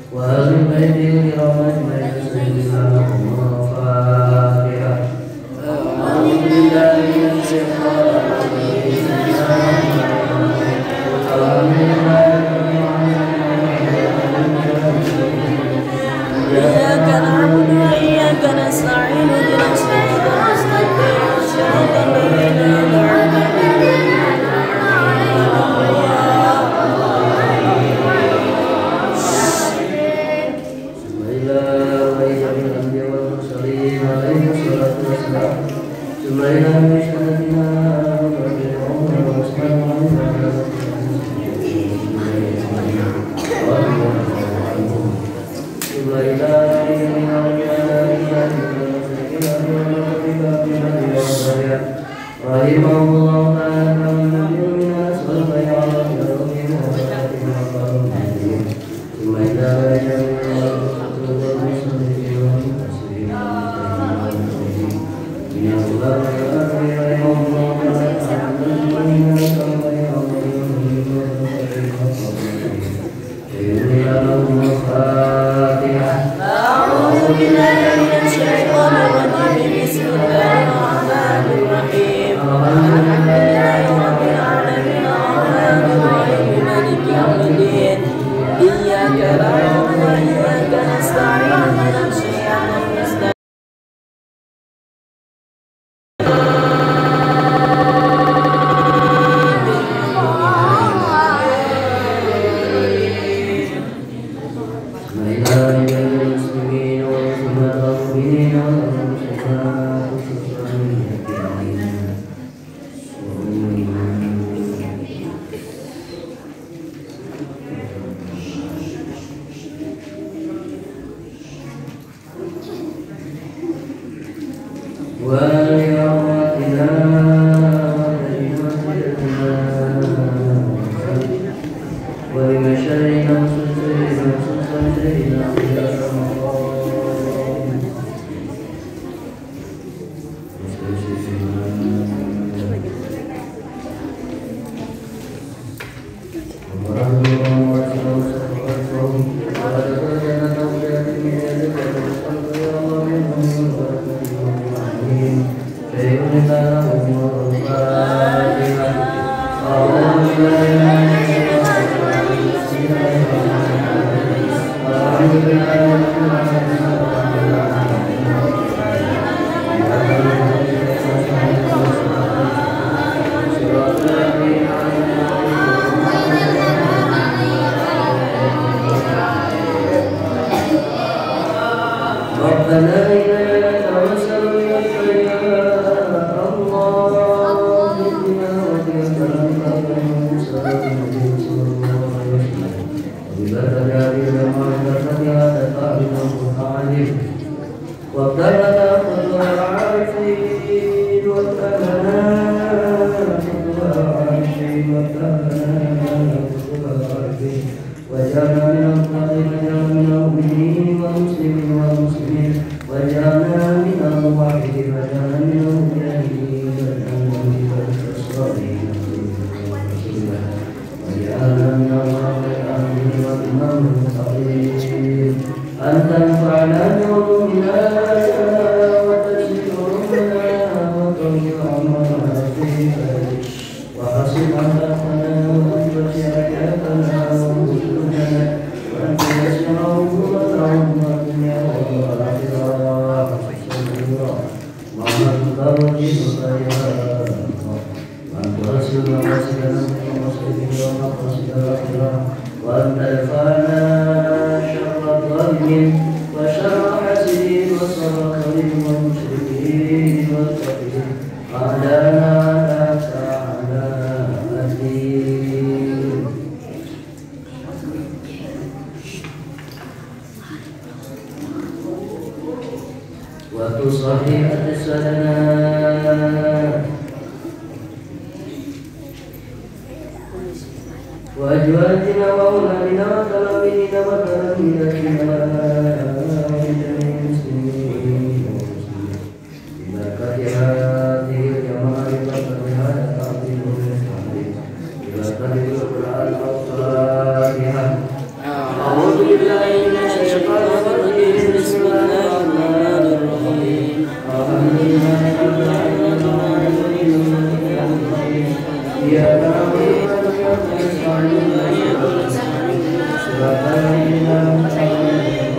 وهل من بيت الكرامة بين سيدنا الفاتحة. أعوذ بالله من الشيطان الرجيم. إياك نعبد وإياك نستعين اهدنا الصراط المستقيم صراط الذين أنعمت أعوذ بالله بالله من الشيطان الرجيم بسم الله الرحمن الرحيم الحمد لله رب العالمين إياك نعبد وإياك نستعين صراط الذين أنعمت عليهم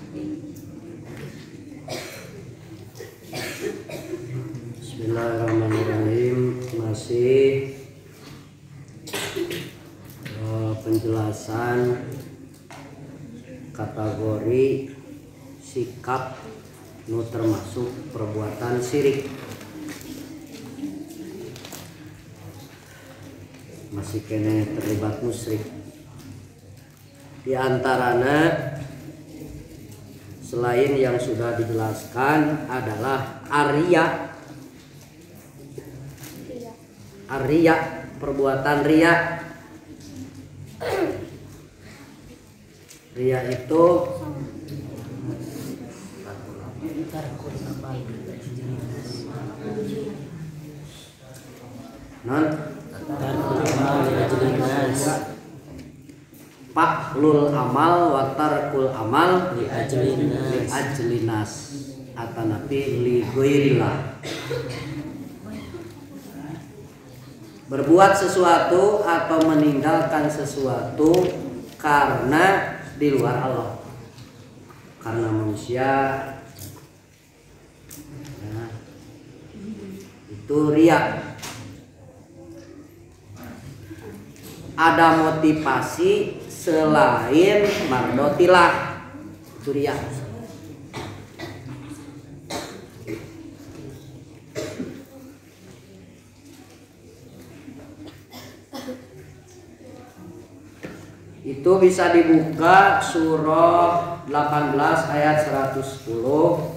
Bismillahirrahmanirrahim. Masih penjelasan kategori sikap nu termasuk perbuatan syirik. Masih kene terlibat musyrik. Di antaranya selain yang sudah dijelaskan adalah Arya, perbuatan riya. Riya itu Paklul amal wa tarkul amal li ajlinas atanapi li ghairillah. Berbuat sesuatu atau meninggalkan sesuatu karena di luar Allah, karena manusia, nah, itu riya. Ada motivasi selain mardotilah, itu riya. Itu bisa dibuka surah 18 ayat 110.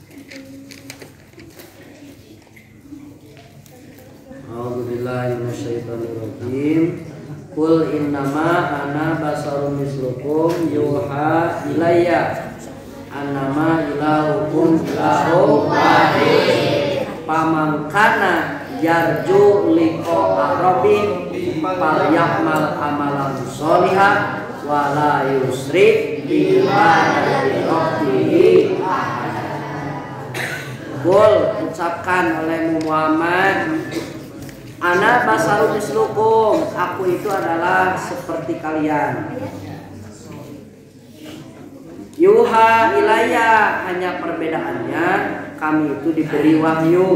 A'udzubillahi minasyaitonirrajim. Qul innama ana basarun mislukum yuha ilayya annama ilahukum ilahun wahid. Paman kana yarju liqa rabbih falyamal amalan sholihan wa la yusrik bi ibadati rabbih. Qul, ucapkan oleh Muhammad, ana basarun mislukum, aku itu adalah seperti kalian. Yuha ilayya, hanya perbedaannya kami itu diberi wahyu.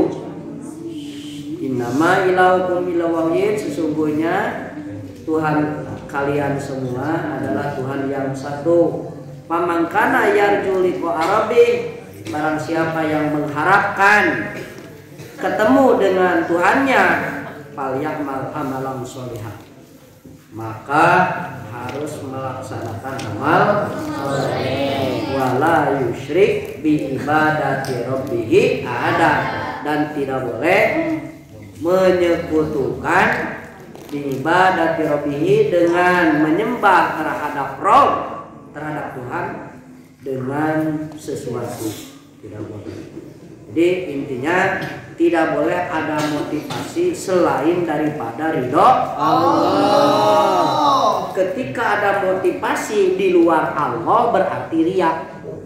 Innama ilahukum ilahu wahid, sesungguhnya Tuhan kalian semua adalah Tuhan yang satu. Faman kana yarju liqa rabbih, barang siapa yang mengharapkan ketemu dengan Tuhannya, falyamal amalan sholihan, maka harus melaksanakan amal sholeh. Wala yusyrik bi ibadati rabbih ahada, dan tidak boleh menyekutukan bi ibadati rabbih, dengan menyembah terhadap Rabb, terhadap Tuhan dengan sesuatu, tidak boleh. Jadi intinya tidak boleh ada motivasi selain daripada ridho Allah. Ketika ada motivasi di luar Allah berarti riya,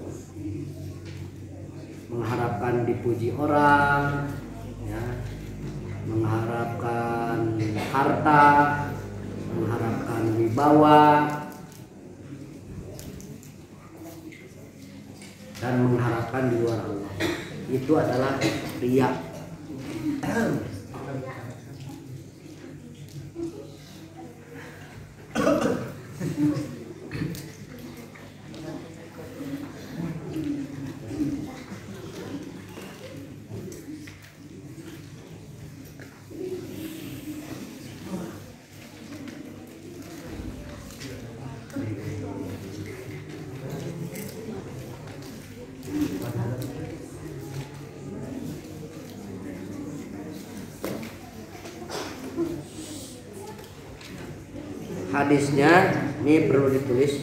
mengharapkan dipuji orang, ya, mengharapkan harta, mengharapkan wibawa, dan mengharapkan di luar Allah, itu adalah riya. Hadisnya ini perlu ditulis.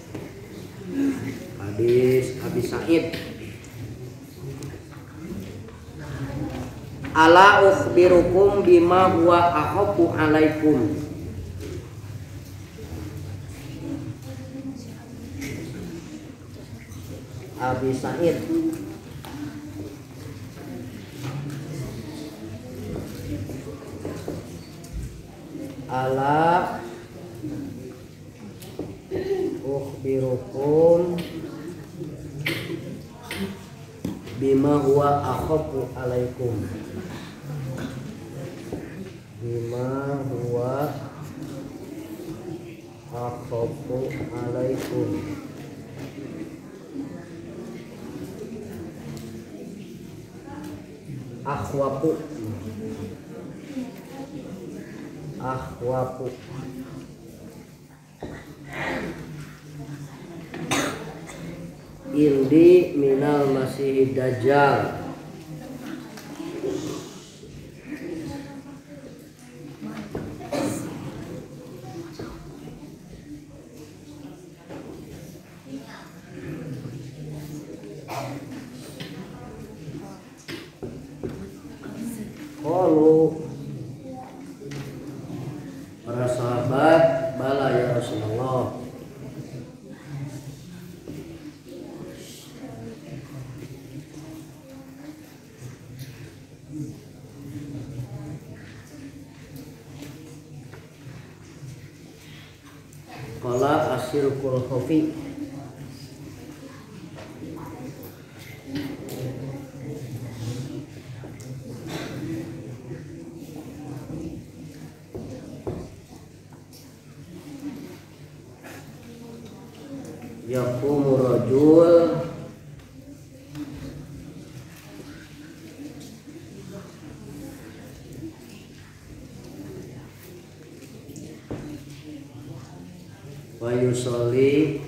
Hadis Abi Sa'id. Ala ukhbirukum bima huwa ahabbu alaikum. Abi Sa'id. Ala ukhbirukum bima huwa akhafu alaikum. Bima huwa akhafu alaikum. Akhwafu. Akhwafu. Indi minal masih dajjal. Qalu, para sahabat, bala ya Rasulullah. Qala asyirkul khafi. Yaqumu rajul wa yusolli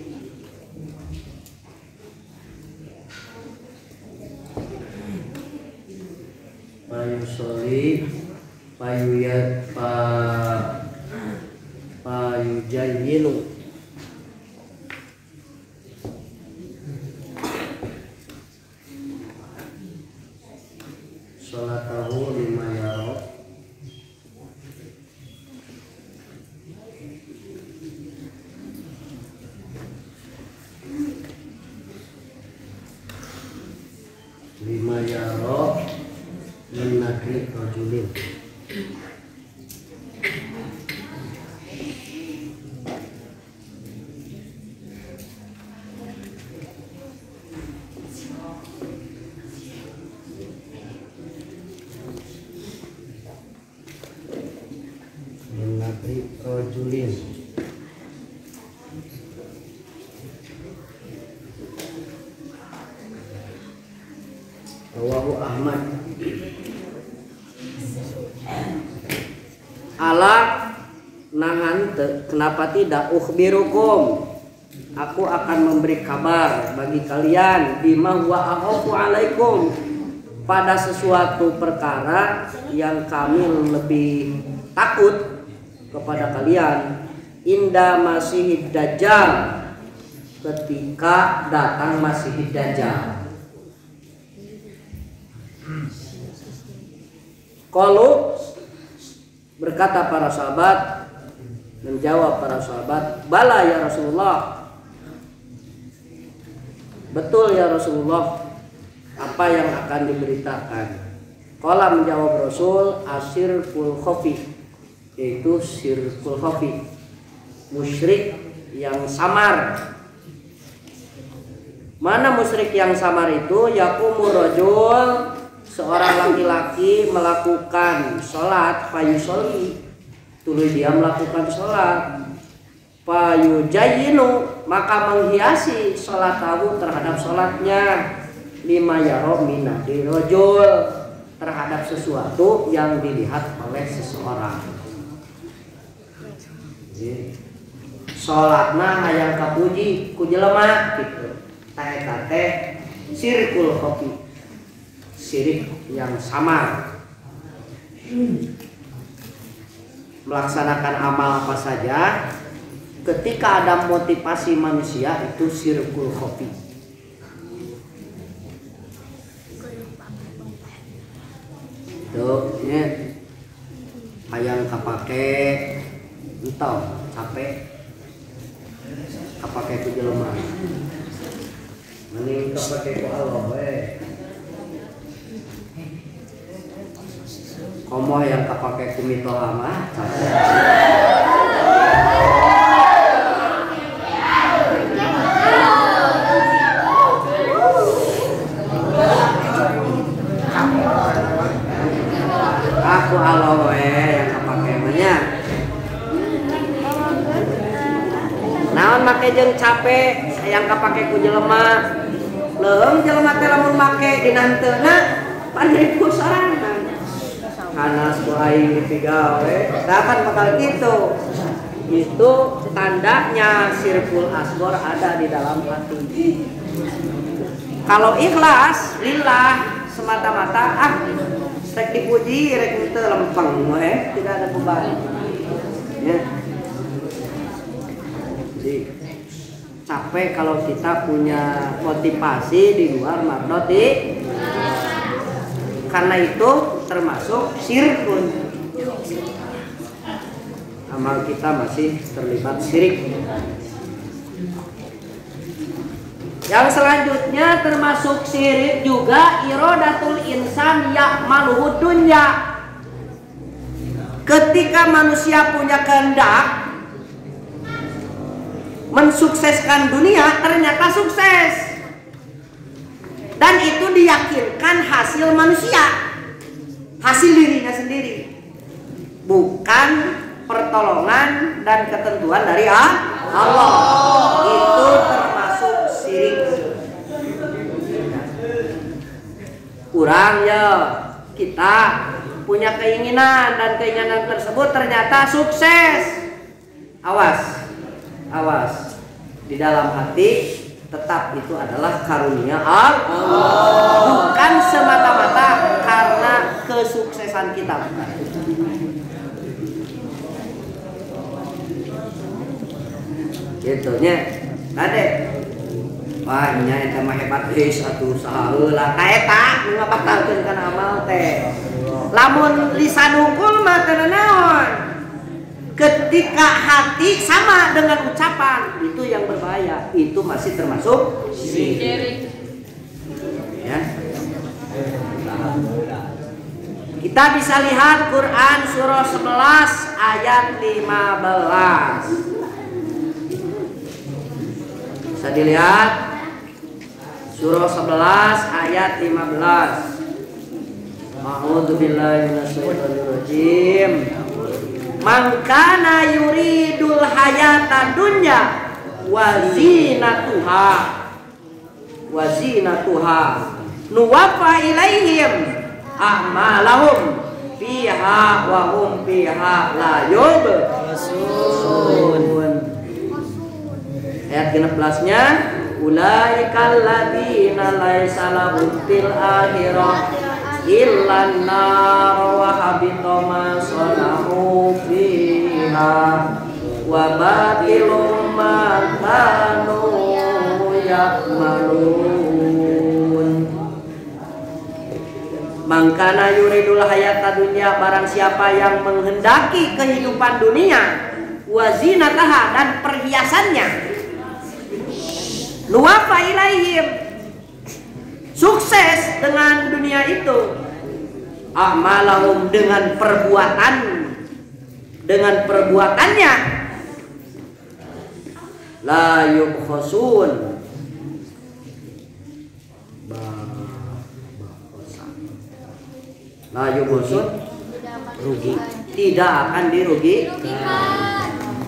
payujayyinu sholatahu lima yaro min nakri rajulin. Min nakri rajulin. Rawahu Ahmad. Ala nahan kenapa tidak ukhbirukum, aku akan memberi kabar bagi kalian bima huwa akhafu alaikum, pada sesuatu perkara yang kami lebih takut kepada kalian. Inda masihid dajjal, ketika datang masihid dajjal. Qalu, berkata para sahabat, menjawab para sahabat, bala ya Rasulullah, betul ya Rasulullah, apa yang akan diberitakan. Qala, menjawab Rasul, asyirkul khafi, yaitu syirkul khafi, musyrik yang samar. Mana musyrik yang samar itu? Yaqumu rajul, seorang laki-laki melakukan sholat, payusolli, tuluy dia melakukan sholat, payujayyinu, maka menghiasi sholat tahu terhadap sholatnya, lima yaro minadi rajul, terhadap sesuatu yang dilihat oleh seseorang. Sholatna hayang kapuji ku jelema gitu. Teh sirkul khafi, syirik yang samar. Melaksanakan amal apa saja ketika ada motivasi manusia itu syirkul khafi. Tuh, ini hayang kapake entau capek kapake ku jelema. Mending kapake ku Allah we. Komo yang kapake kumito mah capek. jeung capek sayang kapake ku jelema. Leung jelema teh lamun make dinanteuna pan sorangan. Panas ku aing dipigawe. Dapat bakal gitu. Itu tandanya sirkul asghar ada di dalam hati. Kalau ikhlas lillah semata-mata rek dipuji rek teu lempeng tidak ada beban. Ya. Jadi capek kalau kita punya motivasi di luar mardoti. Karena itu termasuk sirkun. Amal kita masih terlibat syirik. Yang selanjutnya termasuk syirik juga irodatul insan ya'maluhu dunya. Ketika manusia punya kehendak mensukseskan dunia, ternyata sukses. Dan itu diyakinkan hasil manusia, hasil dirinya sendiri, bukan pertolongan dan ketentuan dari Allah. Itu termasuk syirik. Kurang ya, kita punya keinginan dan keinginan tersebut ternyata sukses. Awas, di dalam hati tetap itu adalah karunia Allah, bukan semata-mata karena kesuksesan kita. Gitu nya. Tade. Wah, nya eta mah hebat geus atuh saha heula ka eta nu ngabatalkeun kana amal teh. Lamun lisan hukul mah teu naon. Ketika hati sama dengan ucapan, itu yang berbahaya. Itu masih termasuk syirik. Ya. Kita bisa lihat Quran surah 11 ayat 15. Bisa dilihat surah 11 ayat 15. A'udzubillahi minasyaitonirrajim. Man kana yuridul hayata dunya wa zinatuha nuwaffa ilaihim a'malahum fiha wa hum fiha la yubkhasun. Ayat 16-nya ulaikal ladzina laisa lahum fil akhirah illan nar wa habita ma sana'u fiha wa batilum ma kanu ya'malun. Mangkana yuridul hayata dunya, barang siapa yang menghendaki kehidupan dunia, wa zinataha, dan perhiasannya, nuwafa ilaihim, sukses dengan dunia itu, a'malahum, dengan perbuatannya, la yubkhasun, rugi, tidak akan dirugikan.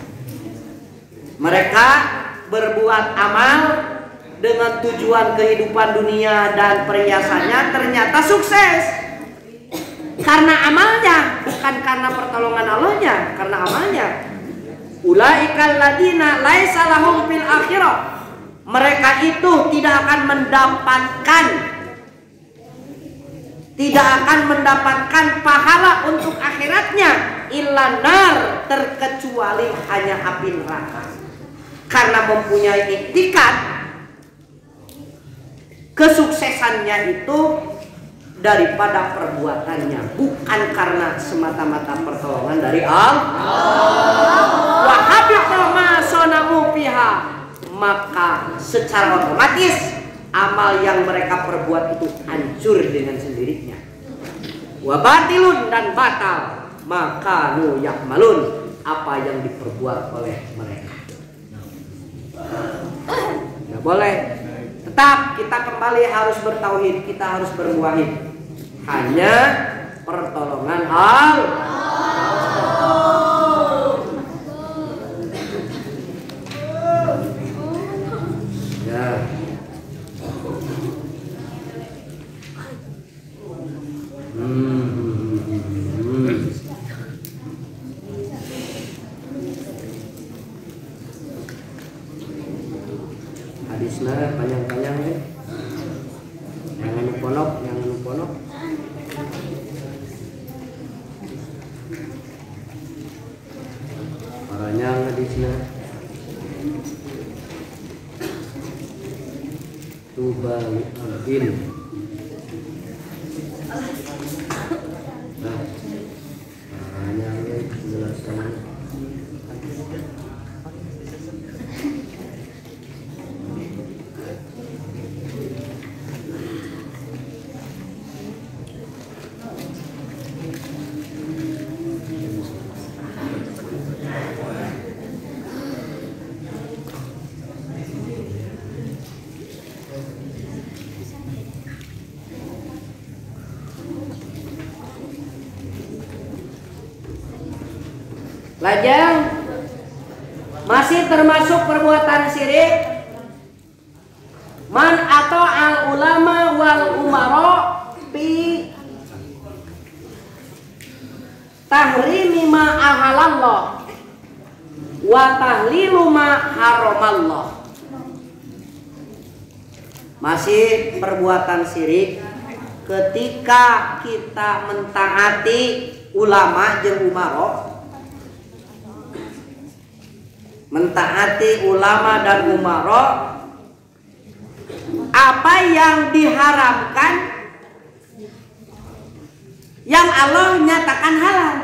Mereka berbuat amal dengan tujuan kehidupan dunia dan perhiasannya, ternyata sukses karena amalnya, bukan karena pertolongan Allahnya, karena amalnya. Ulaikal ladina laisa lahum fil akhirah, mereka itu tidak akan mendapatkan pahala untuk akhiratnya, illa nar, terkecuali hanya api neraka, karena mempunyai iktikat kesuksesannya itu daripada perbuatannya, bukan karena semata-mata pertolongan dari Allah. Wa habita ma sana'u fiha, maka secara otomatis amal yang mereka perbuat itu hancur dengan sendirinya. Wa batilun, dan batal, maka nu ya'malun, apa yang diperbuat oleh mereka. Nggak boleh. Tetap kita kembali harus bertauhid, kita harus bermuwahhid. Hanya pertolongan Allah. ponok yang anu ponok. Paranya hadisnya Tubal Abin. Nah, paranya penjelasannya. Lajang masih termasuk perbuatan syirik man atau al ulama wal umaro fi tahrimi ma ahalallah wa tahlilu ma haramallah. Masih perbuatan syirik ketika kita mentaati ulama jeung umaro, mentaati ulama dan umaro, apa yang diharamkan yang Allah nyatakan halal.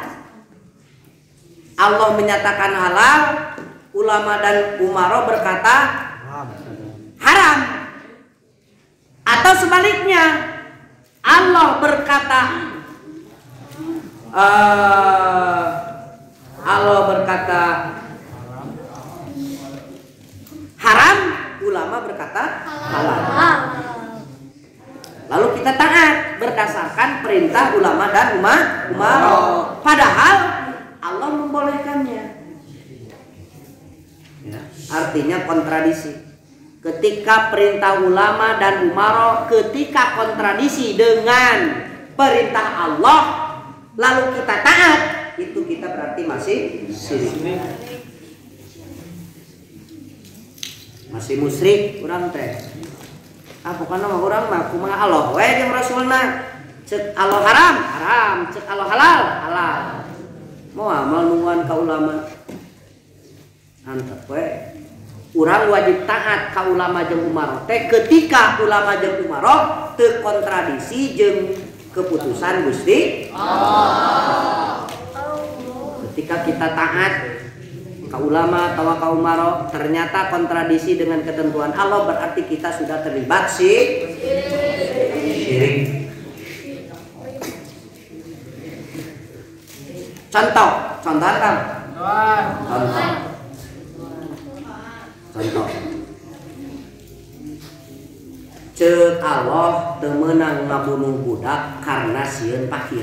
Allah menyatakan halal, ulama dan umaro berkata haram. Atau sebaliknya, Allah berkata haram, ulama berkata halal. Lalu kita taat berdasarkan perintah ulama dan umaro. Padahal Allah membolehkannya. Ya, artinya kontradisi. Ketika perintah ulama dan umaro ketika kontradisi dengan perintah Allah, lalu kita taat, itu kita berarti masih syirik. Masih musyrik urang teh. Pokona mah urang mah kumaha Allah we jeung Rasulna. Ceuk Allah haram, haram, ceuk Allah halal, halal. Mau amal nunguan ka ulama. Antep we. Urang wajib taat ka ulama jeung umaro teh ketika ulama jeung umaro teu kontradisi jeung keputusan Gusti Allah. Ketika kita taat ka ulama atau ka umaro ternyata kontradisi dengan ketentuan Allah, berarti kita sudah terlibat syirik. Contoh kan? Contoh. Ceuk Allah teu meunang ngabunuh budak karena sieun fakir.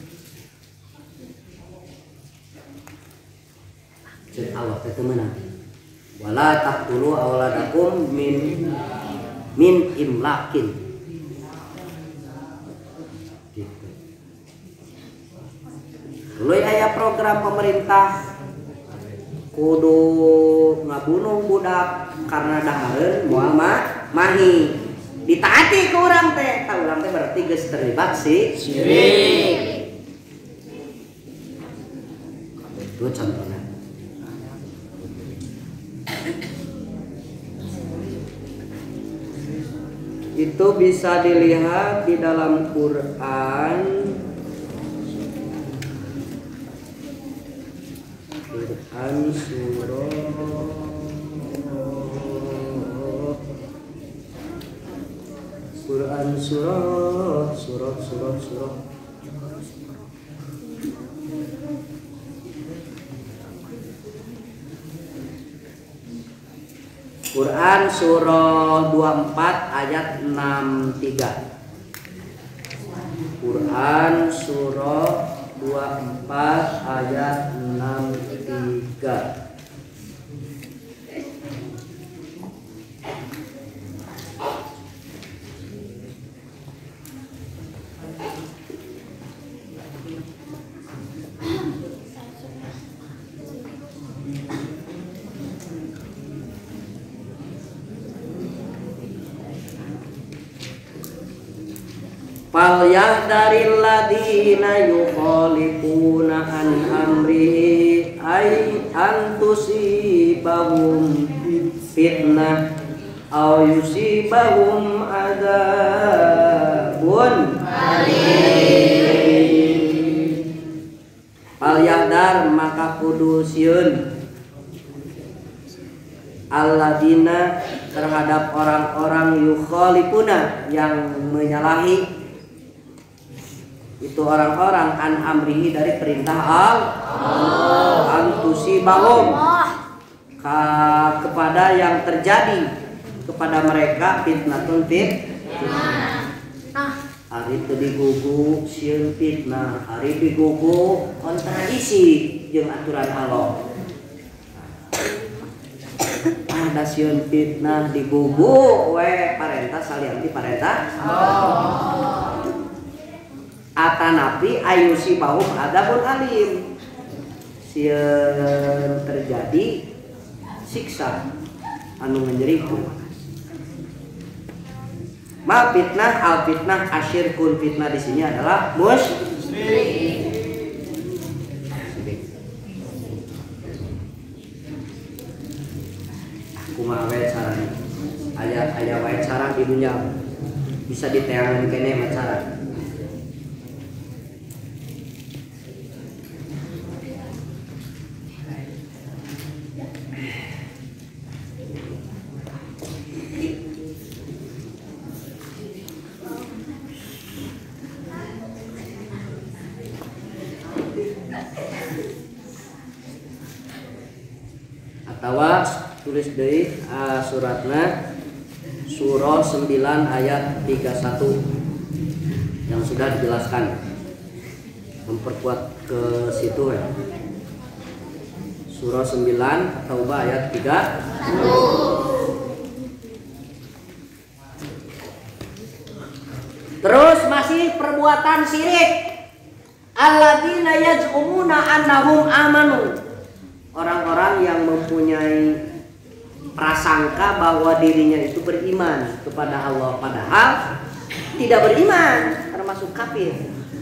Ceuk Allah teu meunang. Wala taqtulu auladakum min imlakin. Gitu. Dulu aya program pemerintah kudu ngabunuh budak karena dahareun moal mahi. Ditaati ke urang teh, ta urang teh berarti geus terlibat syirik. Itu contohnya. Itu bisa dilihat di dalam Quran. Quran surah. Quran surah 24 ayat 63. Quran surah 24 ayat 63. Falyahdharil ladzina yukhalifuna an amrihi ay an tusibahum fitnah aw yusibahum adzabun alim. Falyahdhar maka kudu sieun alladzina terhadap orang-orang yukhalifuna yang menyalahi itu orang-orang an amrihi dari perintah Allah antusibahum kepada yang terjadi kepada mereka fitnatun hari itu digugu sieun fitnah hari digugu kontradiksi jeung aturan Allah ada sieun fitnah digugu we parentah salianti parentah atanapi ayusi bahum adabun alim sieun terjadi siksa anu ngejeriku ma fitnah al fitnah asyirkun fitnah di sini adalah musyrik. Kumaha wae carana aya wae cara di dunya bisa diteangan kene mah cara. Atawa tulis deui suratna surah 9 ayat 31 yang sudah dijelaskan memperkuat ke situ ya. Surah 9 Taubah ayat 3 terus masih perbuatan syirik alladzina yaz'umuna annahum amanu orang-orang yang mempunyai prasangka bahwa dirinya itu beriman kepada Allah padahal tidak beriman termasuk kafir.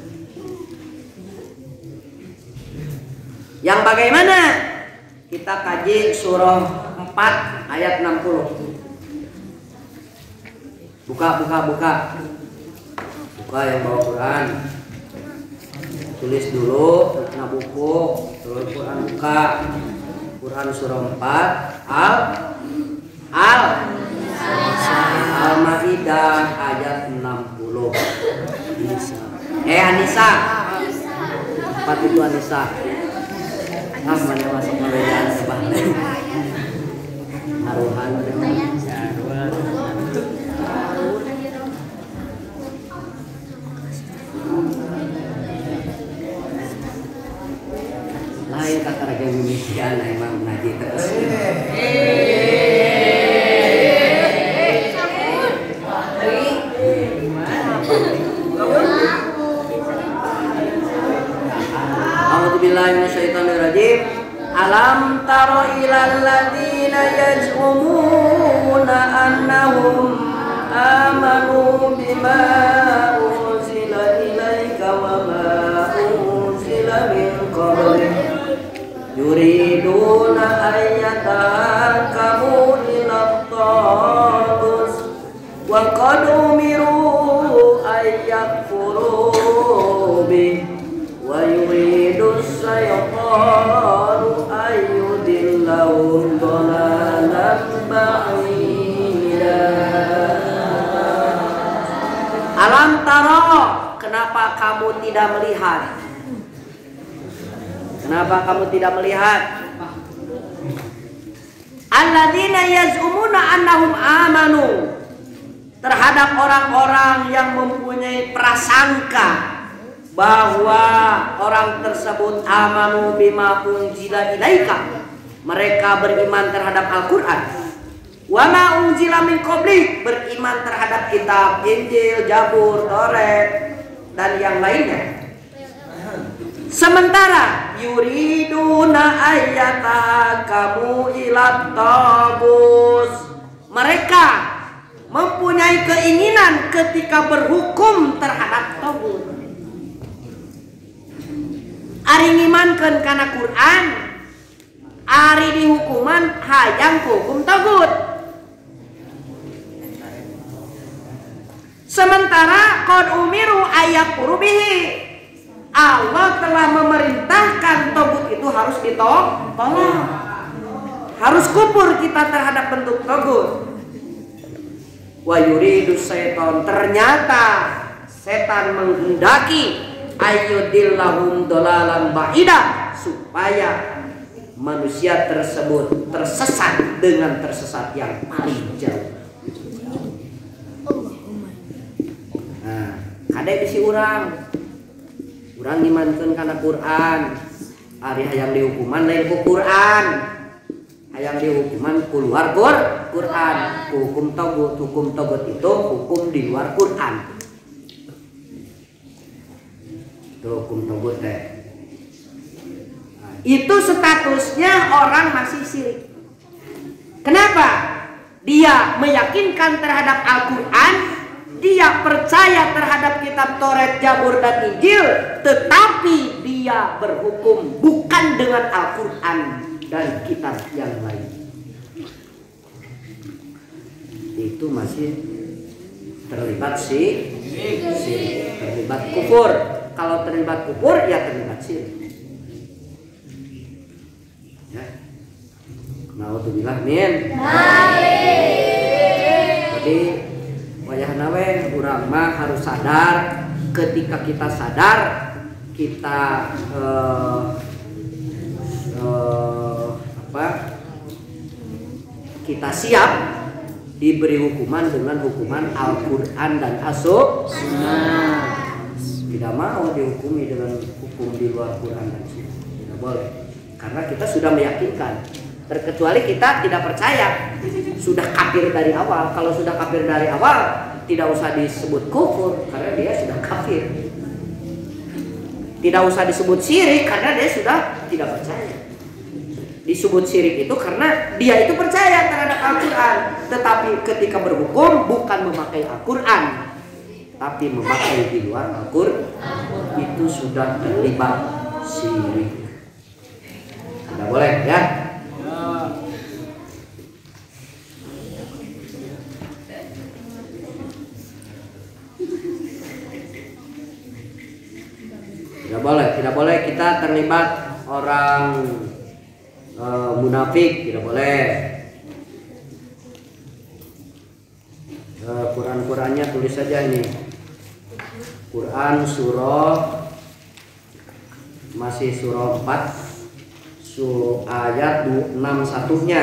Yang bagaimana? Kita kaji surah 4 ayat 60. Buka yang bawa Quran. Tulis dulu nah buku, terus Quran buka. Quran surah 4 Al-Maidah ayat 60. Anisa. 4 itu Anisa. Mana masuk perbedaan sebalik. Haruhan. Lain kata raga Indonesia emang ngaji terus. A'udzubillahi minasyaitonirrajim. Alam taro ilal ladzina yaz'umuna annahum amanu bima unzila ilaika wa ma unzila min qablik yuriduna ayyatahakamu ila taghut wa qad umiru ayyakfuru bih wa yuridu syaitan ayyudillahum dhalalan ba'ida. Alam taro, kenapa kamu tidak melihat? Kenapa kamu tidak melihat? Alladzina yaz'umuna annahum amanu, terhadap orang-orang yang mempunyai prasangka bahwa orang tersebut amanu bima unzila ilaika, mereka beriman terhadap Al-Quran, wa ma unzila min qablik, beriman terhadap kitab Injil, Zabur, Taurat dan yang lainnya. Sementara yuriduna ayyatahakamu ila taghut, mereka mempunyai keinginan ketika berhukum terhadap togut. Ari ngimankeun kana Quran, ari dihukuman hayang hukum togut. Sementara qad umiru ayakfuru bihi, Allah telah memerintahkan togut itu harus ditolak. Harus kufur kita terhadap bentuk togut. Wa yuridu syaiton, ternyata setan menghendaki ayyudillahum dolalan ba'ida, supaya manusia tersebut tersesat dengan tersesat yang paling jauh. Nah, kadek bisi urang ngimankeun kana Quran, ari hayang dihukuman lain ku Quran, hayang dihukuman keluar Quran. Hukum togut itu hukum di luar Quran. Itu hukum togut teh. Nah, itu statusnya orang masih syirik. Kenapa? Dia meyakinkan terhadap Al-Quran, dia percaya terhadap kitab Taurat, Zabur, dan Injil, tetapi dia berhukum bukan dengan Al-Quran dan kitab yang lain. Itu masih terlibat syirik, terlibat kufur. Kalau terlibat kufur, ya terlibat syirik. Ya. Naudzubillah min. Jadi wayahna we urang mah harus sadar. Ketika kita sadar, kita kita siap diberi hukuman dengan hukuman Al-Quran dan As-Sunnah. Tidak mau dihukumi dengan hukum di luar Quran dan Sunnah. Tidak boleh. Karena kita sudah meyakinkan. Terkecuali kita tidak percaya, sudah kafir dari awal. Kalau sudah kafir dari awal, tidak usah disebut kufur karena dia sudah kafir. Tidak usah disebut syirik karena dia sudah tidak percaya. Disebut syirik itu karena dia itu percaya terhadap Al-Quran, tetapi ketika berhukum bukan memakai Al-Quran, tapi memakai di luar Al-Quran, itu sudah terlibat syirik. Tidak boleh ya. Tidak boleh kita terlibat orang munafik, tidak boleh. Quran-Qurannya tulis saja ini. Quran surah masih surah 4 ayat 61-nya.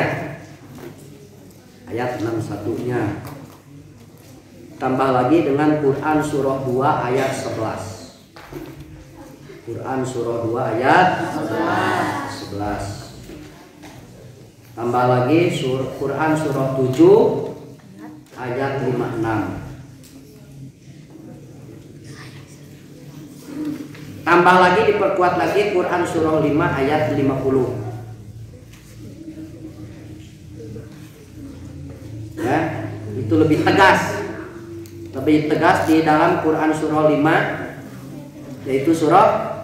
Ayat 61-nya. Tambah lagi dengan Quran surah 2 ayat 11. Quran surah 2 ayat 11. Tambah lagi Quran surah 7 ayat 56. Tambah lagi, diperkuat lagi Quran surah 5 ayat 50. Ya, itu lebih tegas. Lebih tegas di dalam Quran surah 5, yaitu surah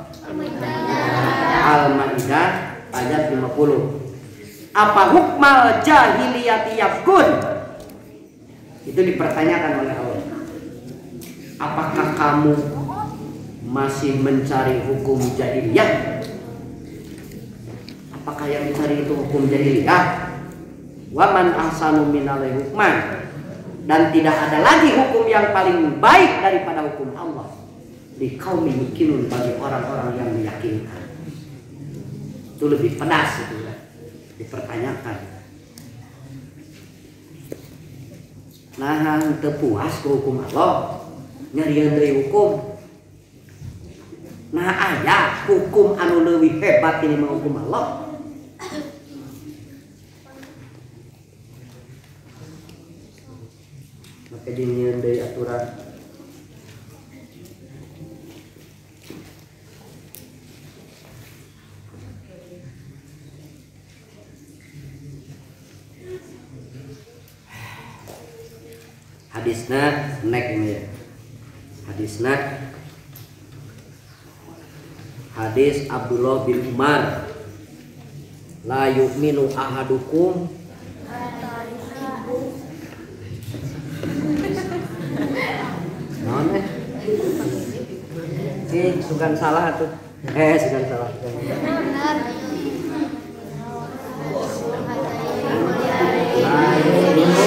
Al-Maidah ayat 50. Apa hukmal jahiliyati yabgun? Itu dipertanyakan oleh Allah. Apakah kamu masih mencari hukum jahiliyah? Apakah yang dicari itu hukum jahiliyah? Waman ahsanu minalai hukman, dan tidak ada lagi hukum yang paling baik daripada hukum Allah di kaum yuqinun, bagi orang-orang yang meyakinkan. Itu lebih pedas itu ya, dipertanyakan. Nah, teu puas ke hukum Allah, nyarian dari hukum. Nah, aya hukum anu leuwih hebat ini mah hukum Allah. Maka dinyeun deui aturan. hadisna nek ya. Hadisna hadis Abdullah bin Umar, la yu'minu ahadukum none sugan salah tuh sugan salah la yu'minu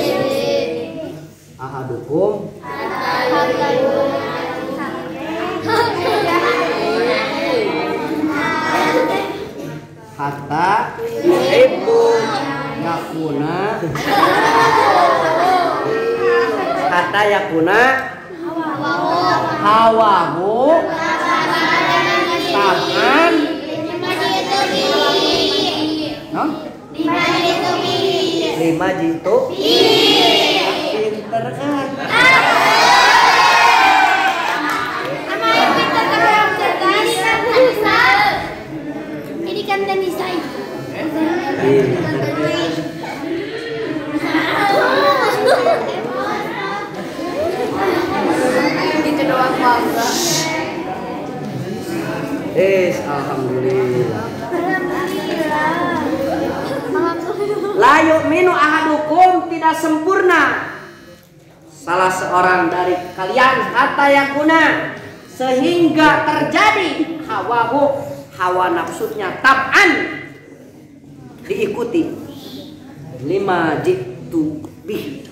ahadukum hatta yuhibbu yakuna hatta yakuna hawahu tahan no? 5 jitu pinter kan ini kan Denisa itu doang bangga. Alhamdulillah. La yu'minu ahadukum, tidak sempurna salah seorang dari kalian hatta yakuna, sehingga terjadi hawa nafsunya tab'an, diikuti 5 jitu bih.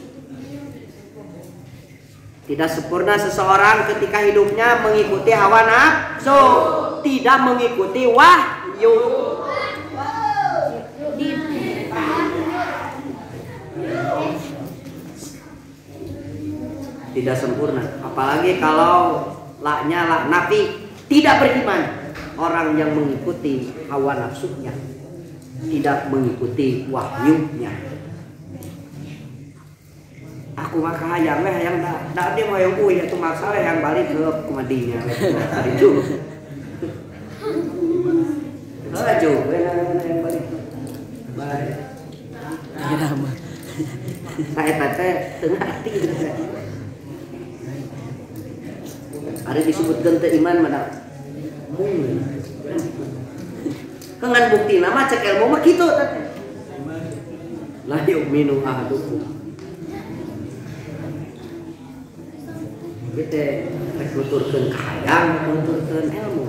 Tidak sempurna seseorang ketika hidupnya mengikuti hawa nafsu, tidak mengikuti wahyu. Tidak sempurna, apalagi kalau laknya lak nafi, tidak beriman. Orang yang mengikuti hawa nafsunya, tidak mengikuti wahyunya. Aku maka hayang dah dia mau yang itu masalah yang balik ke kumadinya tadi itu. Ajo, yang balik. Baik. Saya tete tengah hati. Ada disebut gente iman mana? Dengan bukti nama cek ilmu mah kitu teh. La yu'minu ahadukum. Kita rek nuturkeun kahayang, nuturkeun ilmu.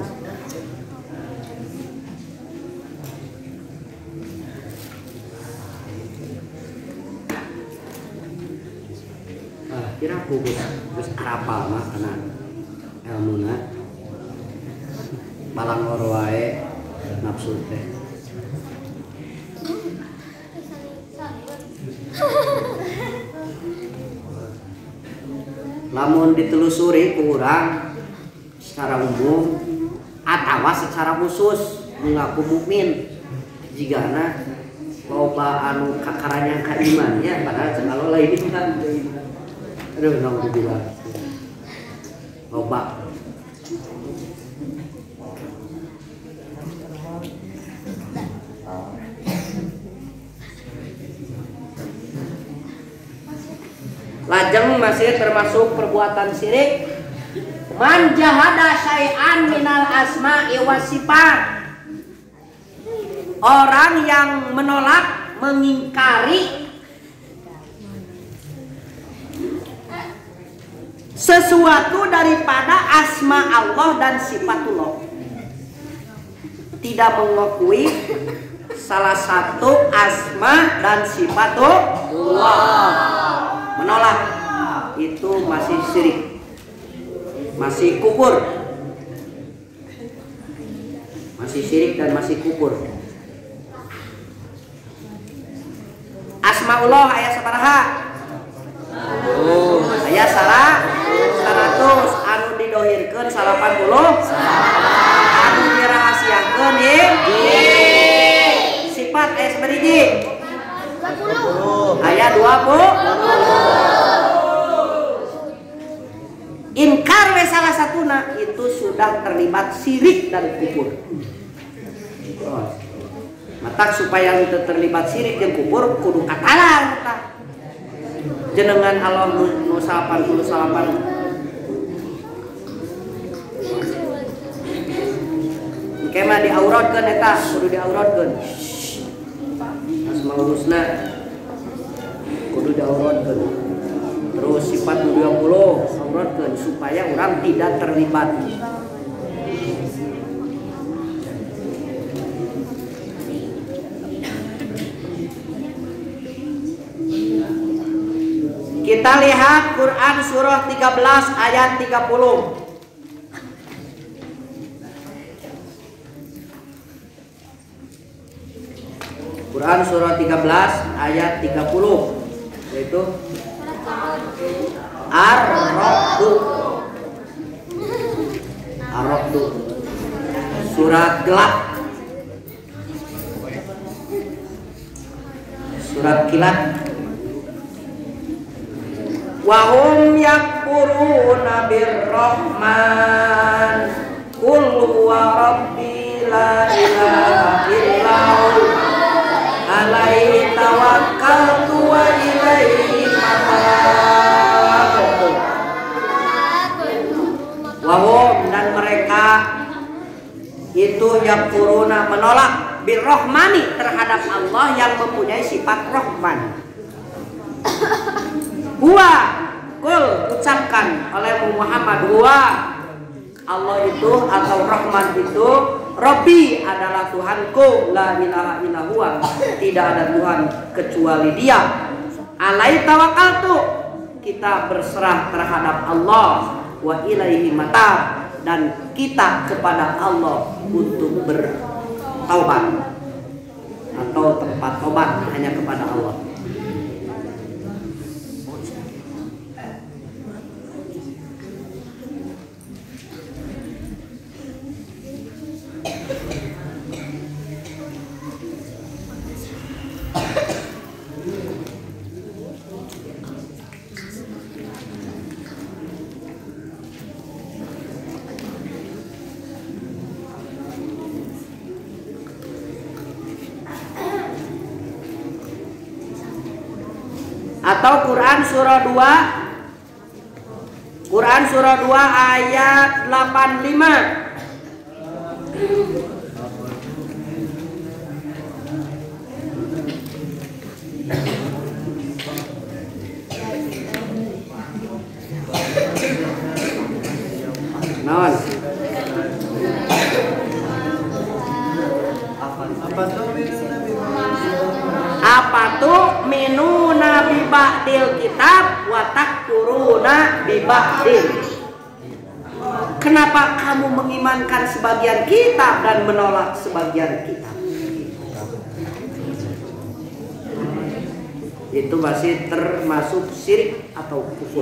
Kira aku geus arapal mah kana ilmuna. Balang wae nafsu teh. Lamun ditelusuri ku urang secara umum atawa secara khusus mengaku mukmin, jigana loba anu kakaranya ka iman ya, padahal kalau lain kan aduh naudzubillah loba. Lajeng masih termasuk perbuatan syirik. Man jahada syai'an minal asma'i was sifat. Orang yang menolak, mengingkari sesuatu daripada asma Allah dan sifatullah. Tidak mengakui salah satu asma dan sifatullah. Menolak itu masih syirik, masih kufur, masih syirik dan masih kufur. Asmaullah ayat sabaraha? Ayat 100 anu didohirkeun 80, anu dirahasiakeun sifat ayat sabariji? Ayat 20. Inkar we salah satuna itu sudah terlibat syirik dan kufur. Matak supaya itu terlibat syirik dan kufur kudu katalan. jenengan Allah nu 88 kemah diauratkeun eta kudu diauratkeun Asmaul Husna kudu diauratkeun terus sifat 20 auratkeun supaya orang tidak terlibat. Kita lihat Quran surah 13 ayat 30. Quran surah 13 ayat 30 yaitu Ar-Ra'd. Ar-Ra'd. Surat gelap. Surat kilat. Wahum yakfuruna birrahman qul huwa rabbi la ilaha illahu alaihi tawakkaltu wa ilaihi matab. Wahum dan mereka itu yakfuruna menolak birrahmani terhadap Allah yang mempunyai sifat Rahman. Huwa kul ucapkan oleh Muhammad huwa Allah itu atau Rahman itu Rabbi adalah Tuhanku la ilaha illa huwa tidak ada Tuhan kecuali Dia. Alaihi tawakkaltu kita berserah terhadap Allah wa ilaihi matab dan kita kepada Allah untuk bertaubat atau tempat taubat hanya kepada Allah. Atau Quran surah 2 ayat 85. Naon? Apa tuh minuna bi ba'dil kitab wa takfuruna bi ba'dil. Kenapa kamu mengimankan sebagian kitab dan menolak sebagian kitab? Itu masih termasuk syirik atau kufur.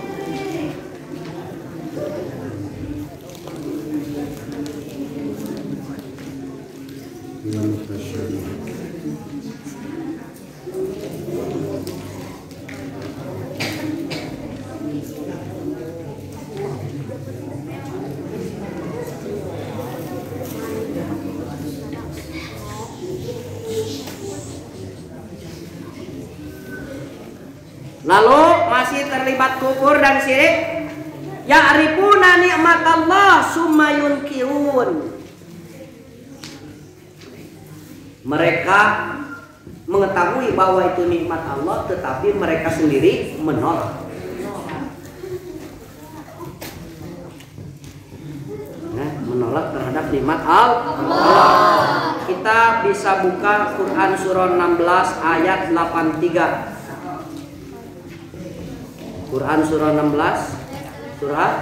Lalu masih terlibat kufur dan syirik. Ya'rifuna ni'matallah summa yunkirun. Mereka mengetahui bahwa itu nikmat Allah tetapi mereka sendiri menolak. Nah, menolak terhadap nikmat Allah. Kita bisa buka Quran surah 16 ayat 83. Quran surah 16 surah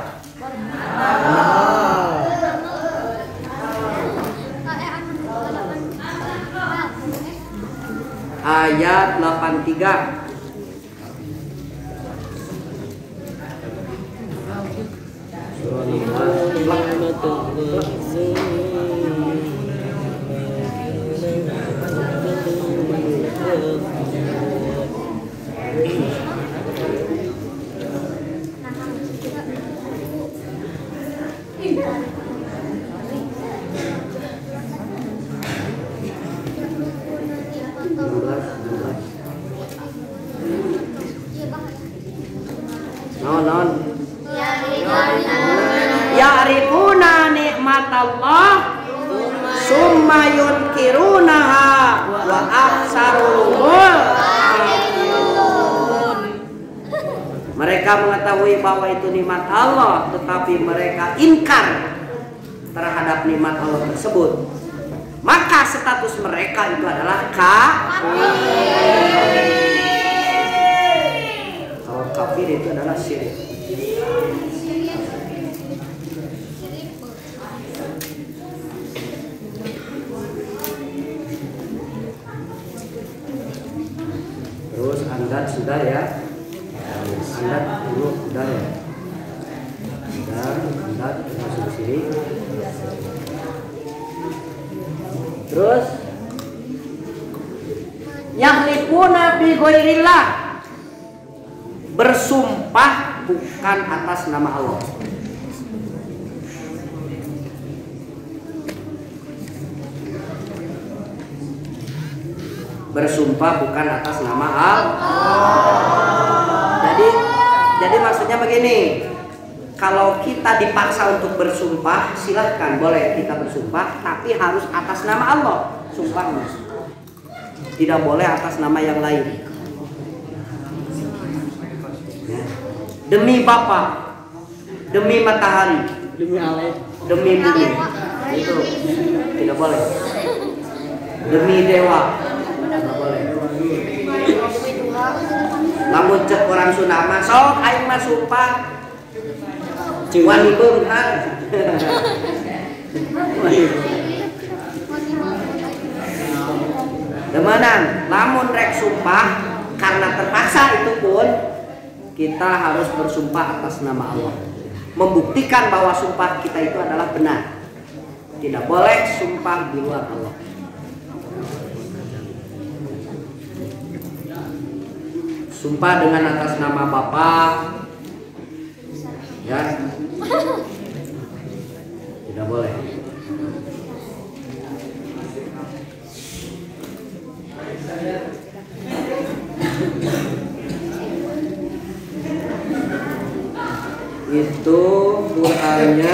ayat 83. ya'rifuna nikmatallah summa yunkirunaha wa aksaruhum. Mereka mengetahui bahwa itu nikmat Allah, tetapi mereka ingkar terhadap nikmat Allah tersebut. Maka status mereka itu adalah kafir. Kalau kafir itu adalah syirik. Terus Anda sudah ya? Anda dulu sudah ya? Sudah, Anda masuk sini. Terus yahlifuna bi ghairillah, bersumpah bukan atas nama Allah. Bersumpah bukan atas nama Allah. Jadi maksudnya begini, kalau kita dipaksa untuk bersumpah, silahkan boleh kita bersumpah, tapi harus atas nama Allah sumpahnya. Tidak boleh atas nama yang lain. Ya. Demi Bapak, demi matahari, demi Allah, demi bumi, itu tidak boleh. Demi dewa, tidak boleh. Lamun cek orang Sunda mah sok aing mah sumpah wani beunghar. Demanan lamun rek sumpah karena terpaksa, itu pun kita harus bersumpah atas nama Allah, membuktikan bahwa sumpah kita itu adalah benar. Tidak boleh sumpah di luar Allah. Sumpah dengan atas nama Bapak, ya, tidak boleh. Itu Qur'annya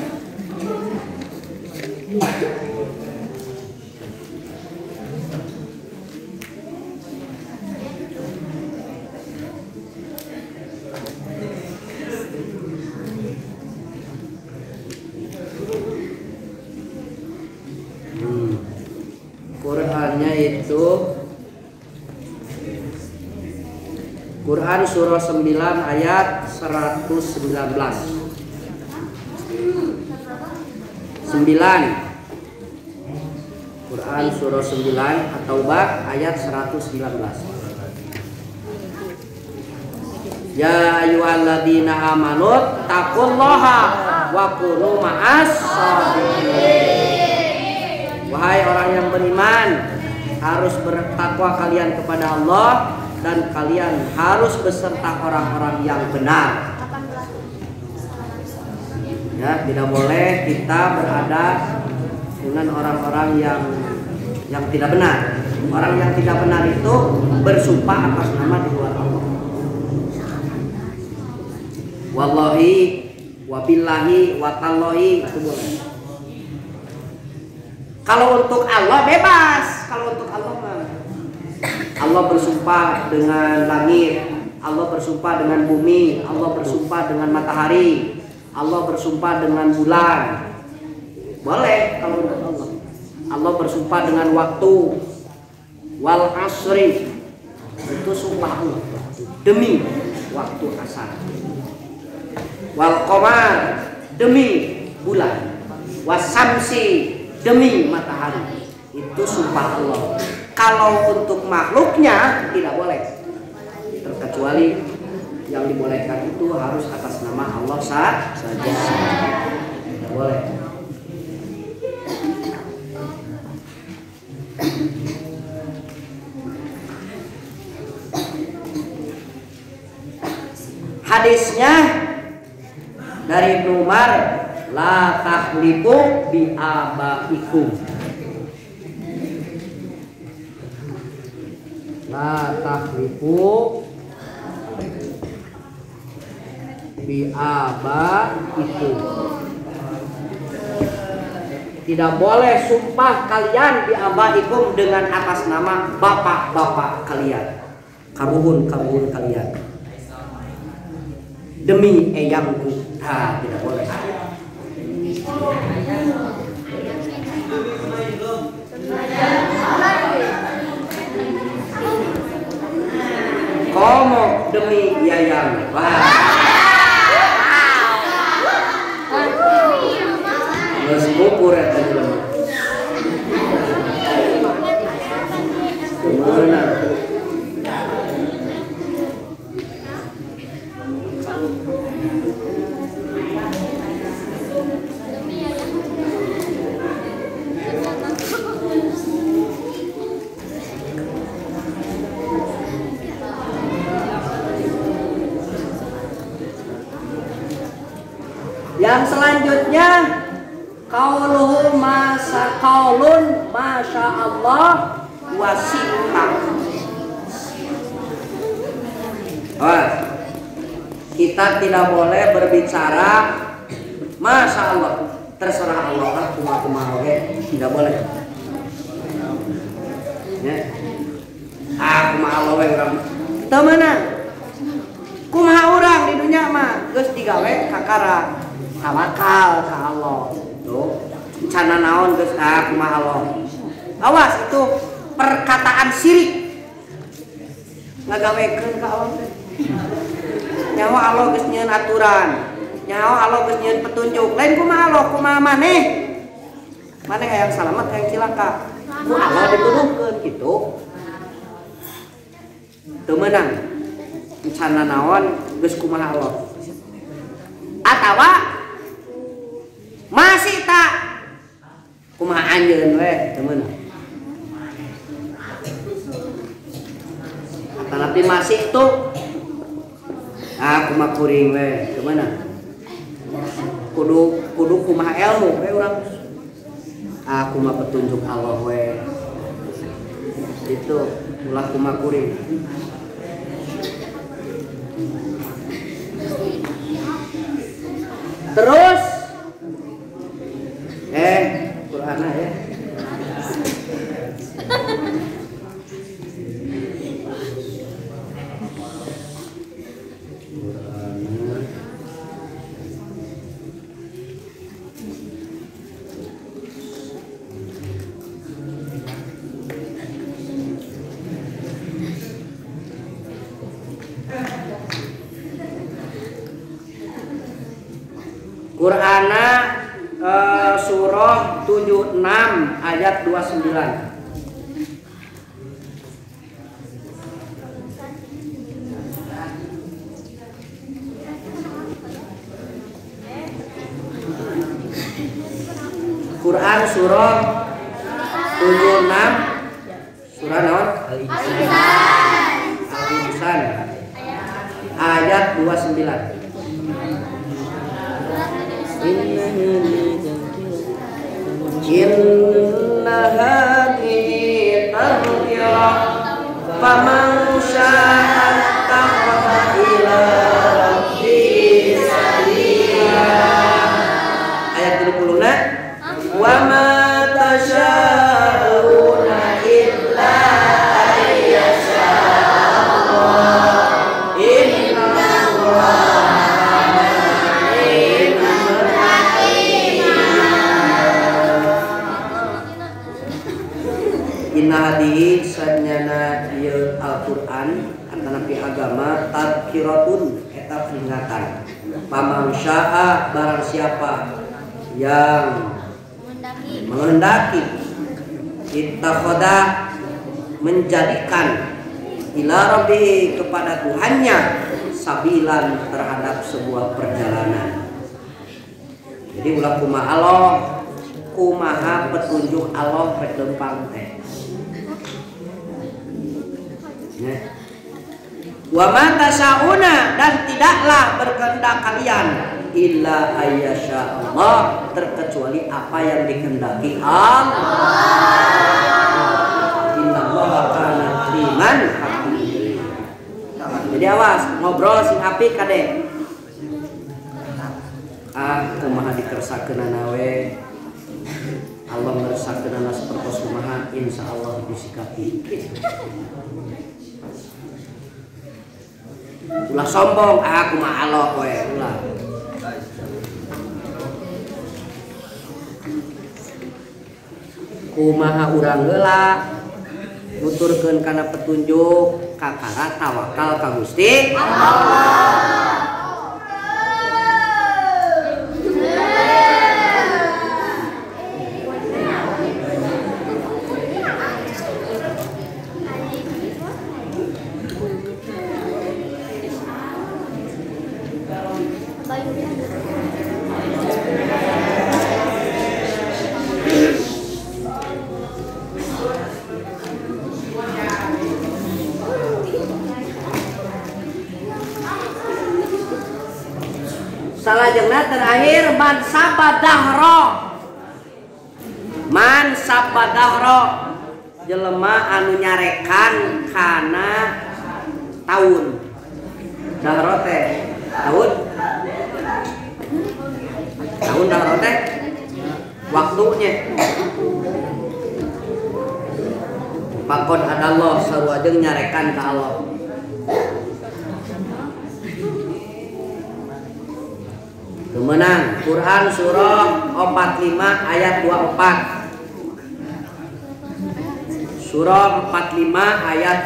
itu Quran surah 9 ayat 119. 9 Quran surah 9 At-Taubah ayat 119. Ya ayyuhalladzina amanu taqullaha wa kunu ma'as shadiqin. Wahai orang yang beriman, harus bertakwa kalian kepada Allah dan kalian harus beserta orang-orang yang benar. Ya, tidak boleh kita berada dengan orang-orang yang tidak benar. Orang yang tidak benar itu bersumpah atas nama di luar Allah. Wallahi, wabillahi, watallahi, itu boleh. Kalau untuk Allah bebas. Kalau untuk Allah Allah bersumpah dengan langit, Allah bersumpah dengan bumi, Allah bersumpah dengan matahari, Allah bersumpah dengan bulan. Boleh kalau untuk Allah. Allah bersumpah dengan waktu. Wal asri, itu sumpah Allah demi waktu asar. Wal qamar, demi bulan. Wasamsi, demi matahari. Itu sumpah Allah. Kalau untuk makhluknya tidak boleh, terkecuali yang dibolehkan itu harus atas nama Allah saja. Tidak boleh. Hadisnya dari Ibnu Umar, la tahlifu bi abaikum. La tahlifu bi bi aba itu. Tidak boleh sumpah kalian bi abaikum dengan atas nama bapak-bapak kalian. Kabuhun kalian. Demi eyangku. Tidak boleh. Komo demi yayang. Geus kupur eta jelema. Bener. Yang selanjutnya qaulun masya Allah wasita. Kita tidak boleh berbicara masya Allah, terserah Allah kumaha oge, tidak boleh. Ya. Kumaha Allah we urang. Teu meunang. Kumaha urang di dunya mah geus digawe kakara. Tawakal ka Allah. Tuh, cana naon geus kumaha Allah. Awas itu perkataan syirik. Ngagawekeun ka Allah teh. Nyawa Allah geus nyieun aturan. Nyawa Allah geus nyieun petunjuk. Lain kumaha Allah, kumaha maneh? Maneh hayang salamet, hayang cilaka. Ku Allah dituduhkeun kitu. Teu meunang. Cana naon geus kumaha Allah. Atawa masih tak kumaha anjeun we teu meunang. Tapi masih tuh kumaha kuring we teu meunang. Kudu kumaha ilmu we urang. Kumaha petunjuk Allah we. Itu ulah kumaha kuring. Terus Qur'ana ya. Qur'ana surah 76 ayat 29. Quran surah 76 surah naon? Al-Insan ayat 29. Inna hadhihi tadhkirah faman syaa'a ittakhadha ila rabbih sabila. Ayat 30 wa ma tasyaa'una illa ayyasha Allah inna Allah. Inna hadihi sanyana ieu Al-Qur'an antara pi agama tadkiratun eta peringatan. Paman syaa barang siapa yang menghendaki ittakhadha menjadikan ila rabbih kepada Tuhannya sabilan terhadap sebuah perjalanan. Jadi ulah kumaha Allah, kumaha petunjuk Allah rek lempang teh. Wa ma tasyauna dan tidaklah berkehendak kalian illa ayyasha Allah terkecuali apa yang dikehendaki Allah. Innallaha kana aliman hakim. Jadi awas ngobrol sing apik kade. kumaha dikersakeunana we Allah ngeresakeunana sapertos kumaha insyaallah disikapi ulah sombong kumaha Allah we ulah kumaha urang heula nuturkeun kana petunjuk kakara tawakal ka Gusti Allah. Salajengna terakhir man sabadahro jelema anu nyarekan kana taun dahro teh tahun dahro teh waktunya pakon adallah saruajeng nyarekan ka Allah. Kemenang Quran surah 45 ayat 24. Surah 45 ayat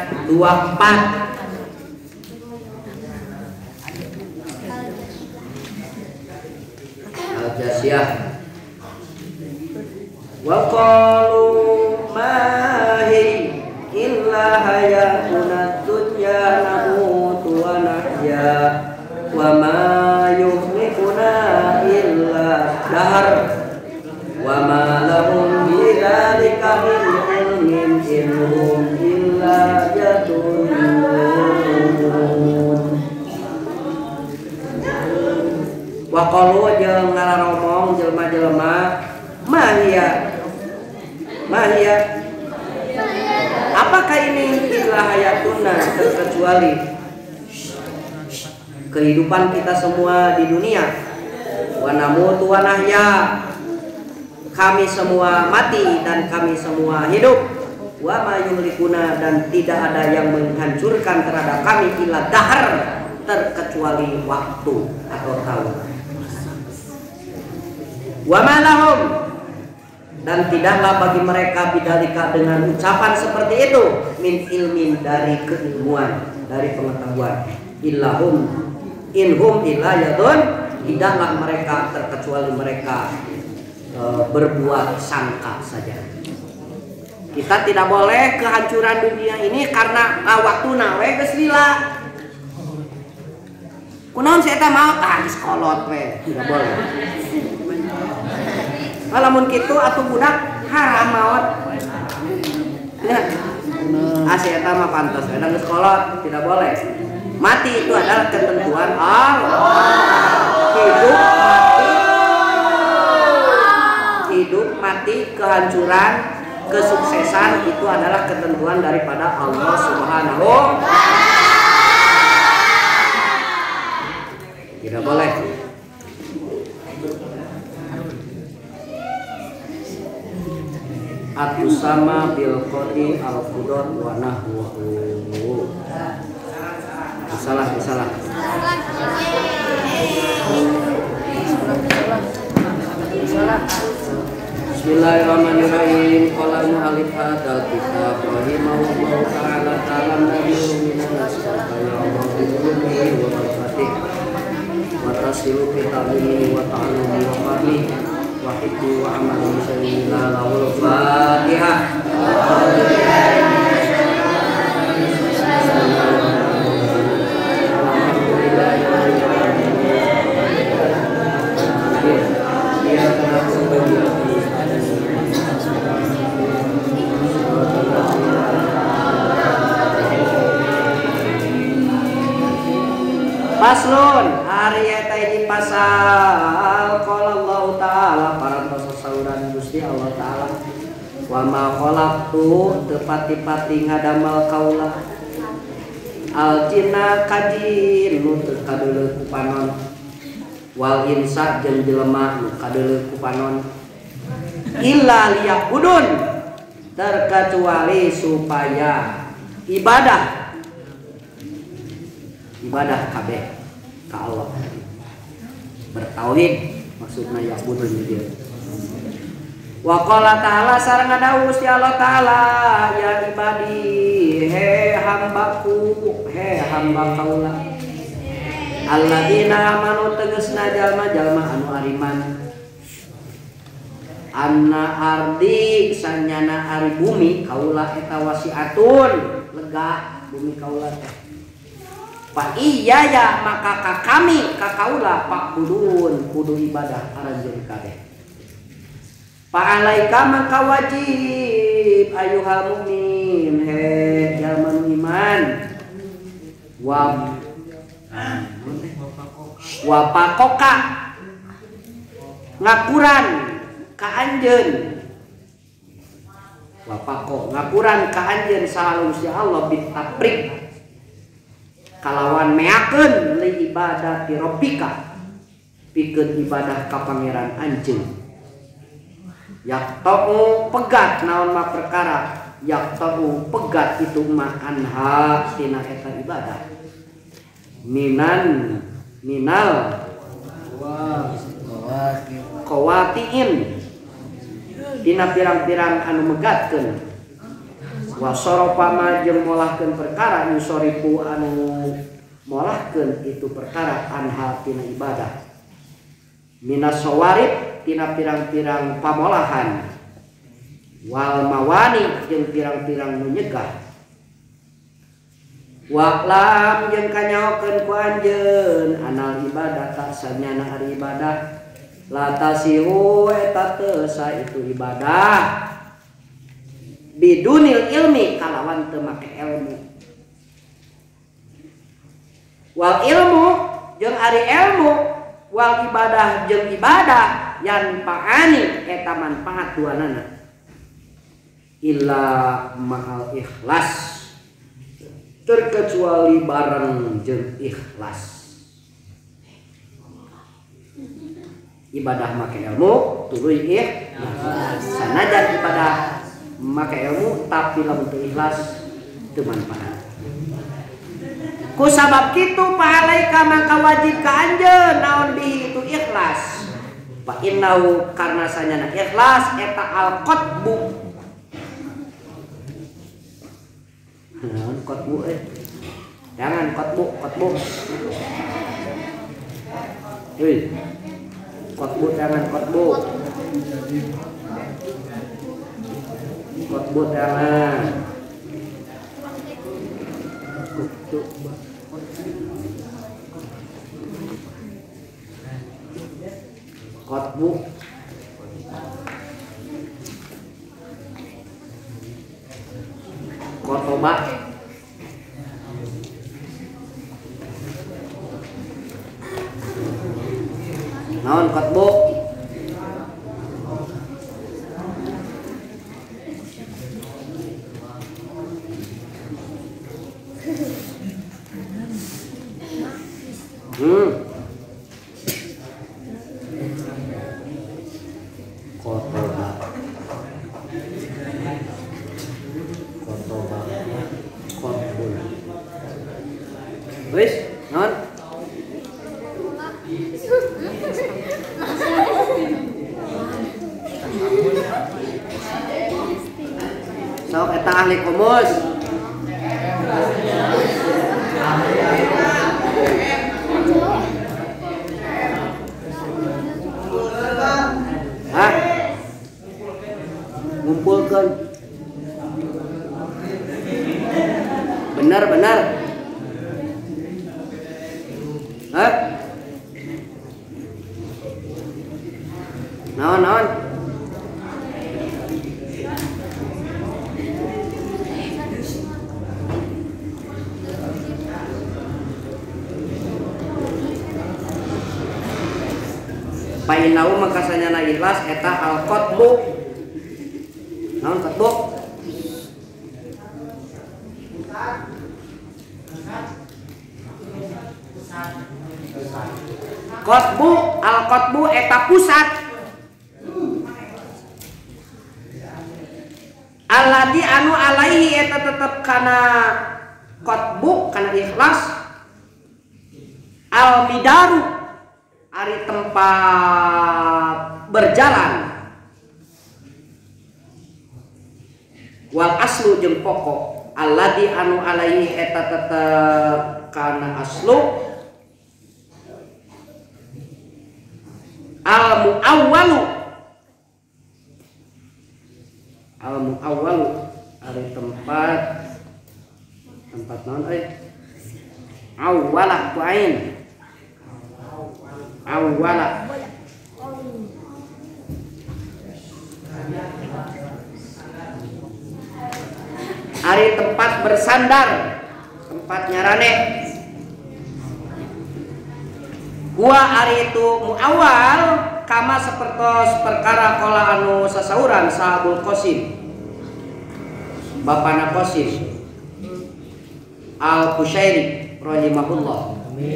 24. Al-Jasiyah. Wa qalu ma hi illa hayatuna dunya namutu wa nahya wa ma illa dahar wa ma lahum bidzalika min ilmin innahum illa yadunun. Wa qalu jeung ngararomong jelema-jelema mahia apakah ini illa hayatuna terkecuali kehidupan kita semua di dunia wa namutu wa nahya kami semua mati dan kami semua hidup wa ma yuhlikuna dan tidak ada yang menghancurkan terhadap kami illa dahar terkecuali waktu atau tahun wa ma lahum dan tidaklah bagi mereka bidzalika dengan ucapan seperti itu min ilmin dari keilmuan dari pengetahuan illahum inhum illa yadun tidaklah mereka terkecuali mereka berbuat sangka saja. Kita tidak boleh kehancuran dunia ini karena waktu nawe geus lila. Kunaon saya tak mau geus kolot we, tidak boleh. Lamun kitu atuh budak haram maot. Saya tak mah pantas, kadang geus kolot tidak boleh. Mati itu adalah ketentuan Allah. Hidup mati kehancuran kesuksesan itu adalah ketentuan daripada Allah Subhanahu wa ta'ala. Tidak boleh. Atusama bil qadi al qudrat wa nahwu. Salah. Bismillahirrahmanirrahim. Qala mu'allif hadzal kitab rahimahullahu ta'ala kalam nabiyyu minan nasabaya wa bihi wa barakatihi wa tasilu kitabihi wa ta'allumi wa fahmi wa hibbi wa amali sayyidina lahul fatihah. Paslon hari eta hiji pasal qala Allah taala parantos sauran Gusti Allah taala wa ma khalaqtu teu pati-pati ngadamel kaula al jinna kajin nu teu kadeuleuk ku panon wal insa jeung jelema nu kadeuleu ku panon illa liya'budun terkecuali supaya ibadah kabeh ka Allah bertauhid maksudna ya'budun dia. Wa qala ta'ala sareng dawuh Gusti Allah taala ya ibadi he hambaku he hamba kaula alladzina amanu tegasna jalma-jalma anu ariman anna ardi sanyana ari bumi kaula eta wasiatun lega bumi kaula teh fa iya ya maka ka kami ka kaula pak budun kudu ibadah aranjeun kabeh. Fa'alaika maka wajib ayuhal mukmin he jalma nu iman wa pakoka ngapuran ka anjeun wa pako ngapuran ka anjeun saha Gusti Allah bitaprik kalawan meakeun li ibadati rabbika pikeun ibadah ka pangeran anjeun. Yaktau pegat naon mah perkara yaktau pegat itu mah anha tina eta ibadah minal qawatiin tina pirang-pirang anu megatkeun wa sarafa ma jeung molahkeun perkara yusarifu anu molahkeun itu perkara anha tina ibadah minas sawarib tina pirang-pirang pamolahan wal mawani jeung pirang-pirang menyegah waqlam jeung kanyaokeun ku anjeun anal ibadah sanyana ari ibadah la tasihu eta teu sa itu ibadah bidunil ilmi kalawan teu make ilmu wal ilmu jeung ari ilmu wal ibadah jeung ibadah yan pa'ani eta manfaat duanana illa ma'al ikhlas terkecuali bareng jeung ikhlas ibadah make ilmu tuluy ikhlas sanajan ibadah make ilmu tapi lamun teu ikhlas teu manfaat ku sabab kitu pahalaika maka wajib ka anjeun naon bihi itu ikhlas fa innahu karna sanyana ikhlas eta al qatbu naon qatbu jangan qatbu hei qatbu jangan qatbu jangan qatbu kotoba naon qatbu wis non sok eta ahli komus ngumpulkan benar naon painau maka sanyana ikhlas eta al qatbu naon qatbu Al-qotbu eta pusat. Alladzi anu alaihi eta tetep kana qotbu kana ikhlas. Al-midaru ari tempat berjalan. Wal aslu jeung pokok. Alladzi anu alaihi eta tetep kana aslu. Al-mu'awwalu ari tempat naon awwala ku ain awwala ari tempat bersandar, tempat nyarane. Gua ari itu muawal kama sapertos perkara kala anu sasauran sahabul Qasim bapana Qasim Al-Qushairi rahimahullah.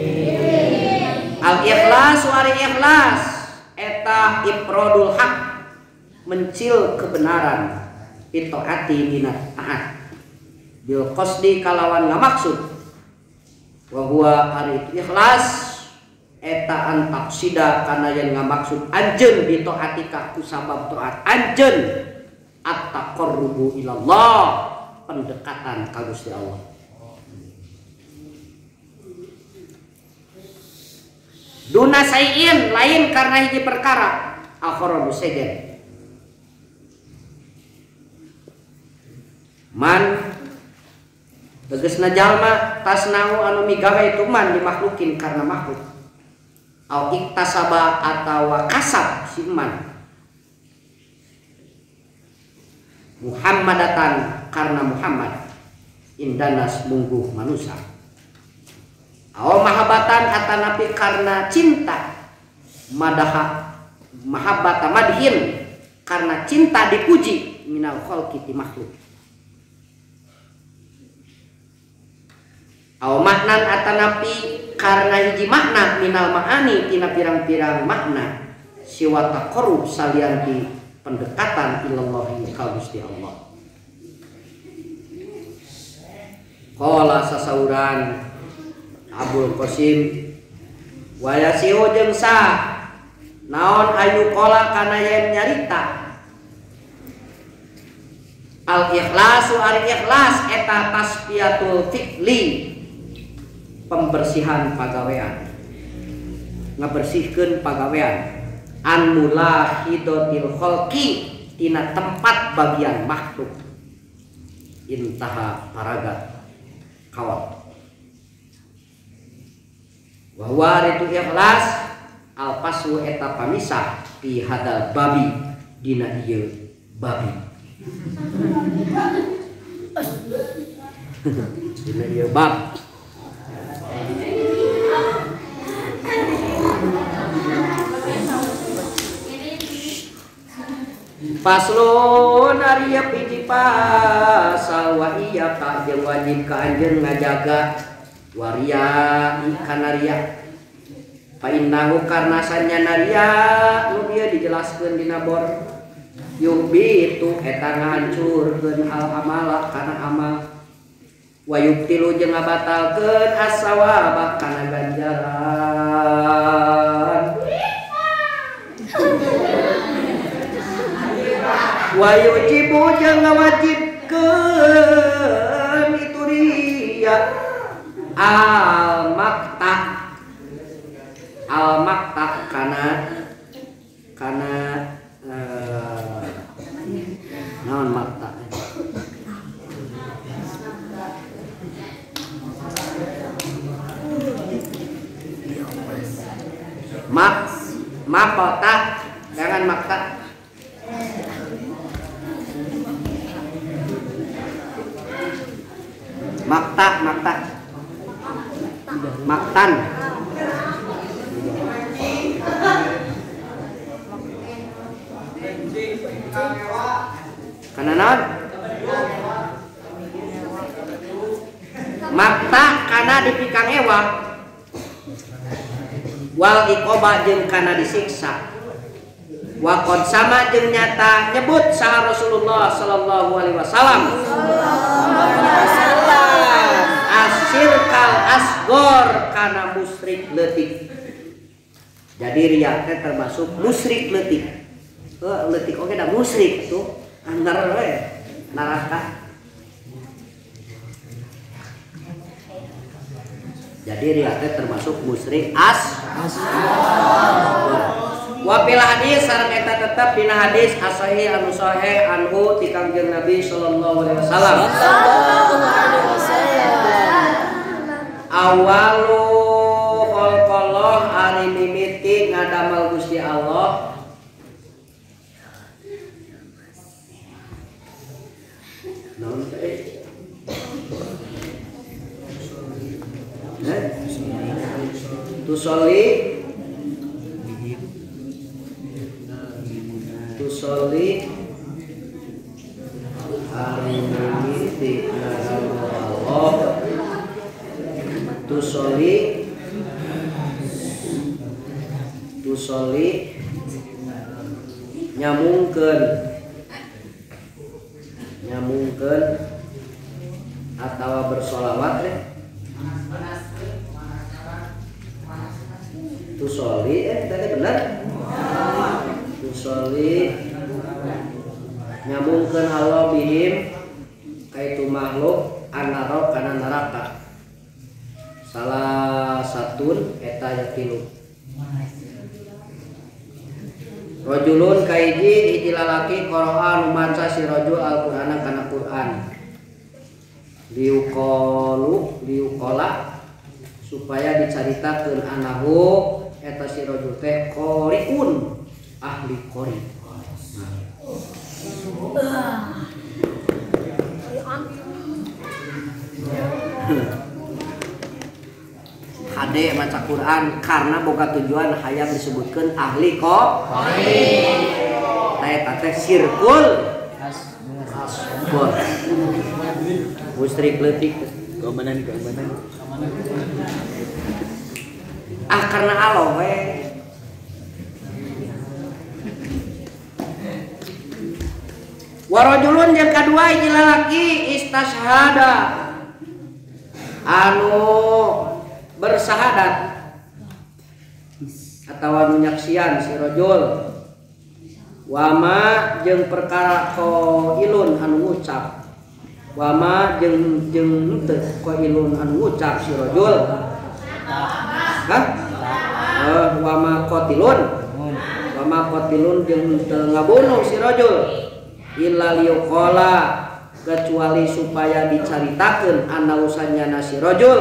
Al-ikhlas ari ikhlas eta ifradul haq mencil kebenaran itaati dina taat bil qasdi kalawan ngamaksud wa huwa ari ikhlas eta antaksida kana yang ngamaksud anjeun bi taatika ku sabab taat anjeun at-taqarrubu ilallah pendekatan ka Gusti Allah. Duna sayin lain karena hiji perkara akhrabu saja. Man tegasna jalma tasnahu anu migawe itu man dimakhlukin karena makhluk. Au iktasaba atawa kasab si man Muhammadatan karena Muhammad indanas mungguh manusia. Au mahabbatan atanapi karena cinta madaha mahabbata madhin karena cinta dipuji minal khalqi ti makhluk. Au maknan atanapi karena hiji makna minal ma'ani tina pirang-pirang makna siwa taqarrub salian di pendekatan ilallahi ka Gusti Allah. Qala sasauran Abul Qasim wa yasihu jeung sah naon ayu qala kana yen nyarita al ikhlasu ari ikhlas eta tasfiyatul fi'li pembersihan pagawean ngabersihkeun pagawean an mulahidatil khalqi tina tempat bagian makhluk intaha paragat kawan wa huwa itu ikhlas al paswu eta pamisah fi hadal babi dina ieu babi dina ieu bab. Paslon ariya piji pasal wa iya ka jeung wajib ka anjeun ngajaga waria ikan naria fa innahu karna sanyana naria nu dieu dijelaskeun dina bor yubitu eta ngahancurkeun al amala kana amal wa yubtilu jeung ngabatalkeun as-sawaba kana ganjaran wa yujibu jeung ngawajibkeun itu dia al makta kana naon makta makota jangan makta maktan kana naon makta kana dipikang ewa wal iqoba jeung kana disiksa. Wa qad sama jeung nyata nyebut saha Rasulullah sallallahu alaihi wasallam asyirkal asgor kana musyrik leutik. Jadi riya teh termasuk musyrik leutik. Leutik oge da musyrik tuh anggar we neraka. Jadi riya teh termasuk musyrik wa fil hadis sareng eta tetep dina hadis as-sahih anu sahih anhu ti Kangjeng Nabi sallallahu alaihi wasallam. Awalu khalqallah ari mimiti ngadamal Gusti Allah naon teh Tusolli ari mimiti Allah tusolli nyamungkeun atawa bersolawat deh. Tusolli tadi benar. Tusolli nyamungkeun Allah bihim kaitu makhluk anaro kana neraka. Salah satun eta yakilu. Rajulun kaiji hiji lalaki qara'a maca si rajul Al-Qur'ana kana Qur'an. Liuqala supaya dicaritakeun anahu eta si rajul teh qoriun ahli qori. Hade maca Quran karena boga tujuan hayang disebutkeun ahli qori. Eta teh sirkul asbor. Musyrik leutik keamanan. Karena Allah we. Warajulun jeung kadua hiji lalaki istashhada anu bersahadat atawa anu nyaksian si rajul wama jeung perkara qailun anu ngucap wama jeung teu qailun anu ngucap si rajul wama qatilun jeung teu ngabunuh si rajul illa liuqala kecuali supaya dicaritakeun ana usanyana si rajul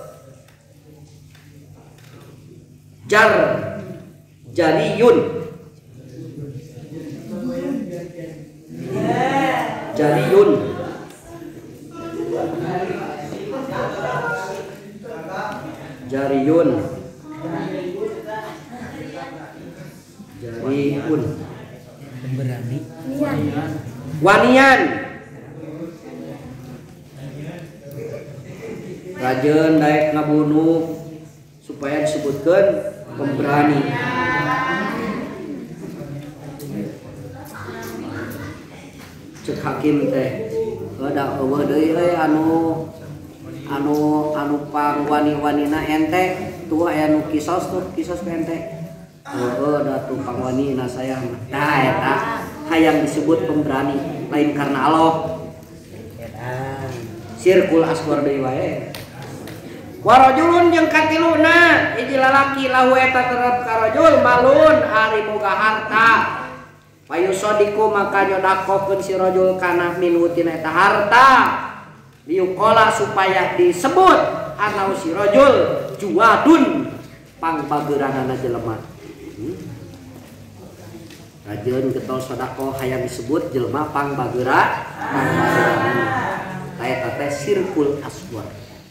jariyun pemberani wanian rajeun daek ngabunuh supaya disebutkeun pemberani. Cek hakim teh da eueuh deui anu pang wani-wanina ente tuh aya nu kisos ke ente. Da tuh pang wanina saya tah eta hayang disebut pemberani lain karena Allah. Sirkul asghar deui wae. Warajulun jeung katiluna hiji lalaki lahu eta terep ka rajul malun ari boga harta. Payusodiku maka nyodakokeun si rajul kana minhu tina eta harta. Liuqala supaya disebut ana si rajul juwadun pangbageuranana jelema. Rajeun getol sedekah hayang disebut jelema pangbageuranana. Eta teh sirkul asghar.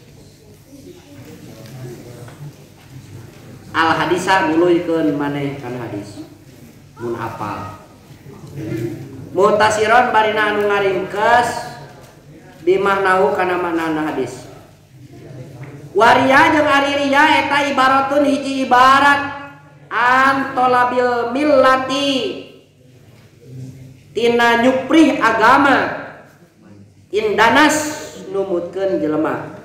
Al hadisa muluykeun maneh kana hadis mun hafal mutasiron barina anu ngaringkes di maknahu kana maknana hadis. Waria jeung ari riya eta ibaratun hiji ibarat antolabil millati tina nyuprih agama indanas numutkeun jelema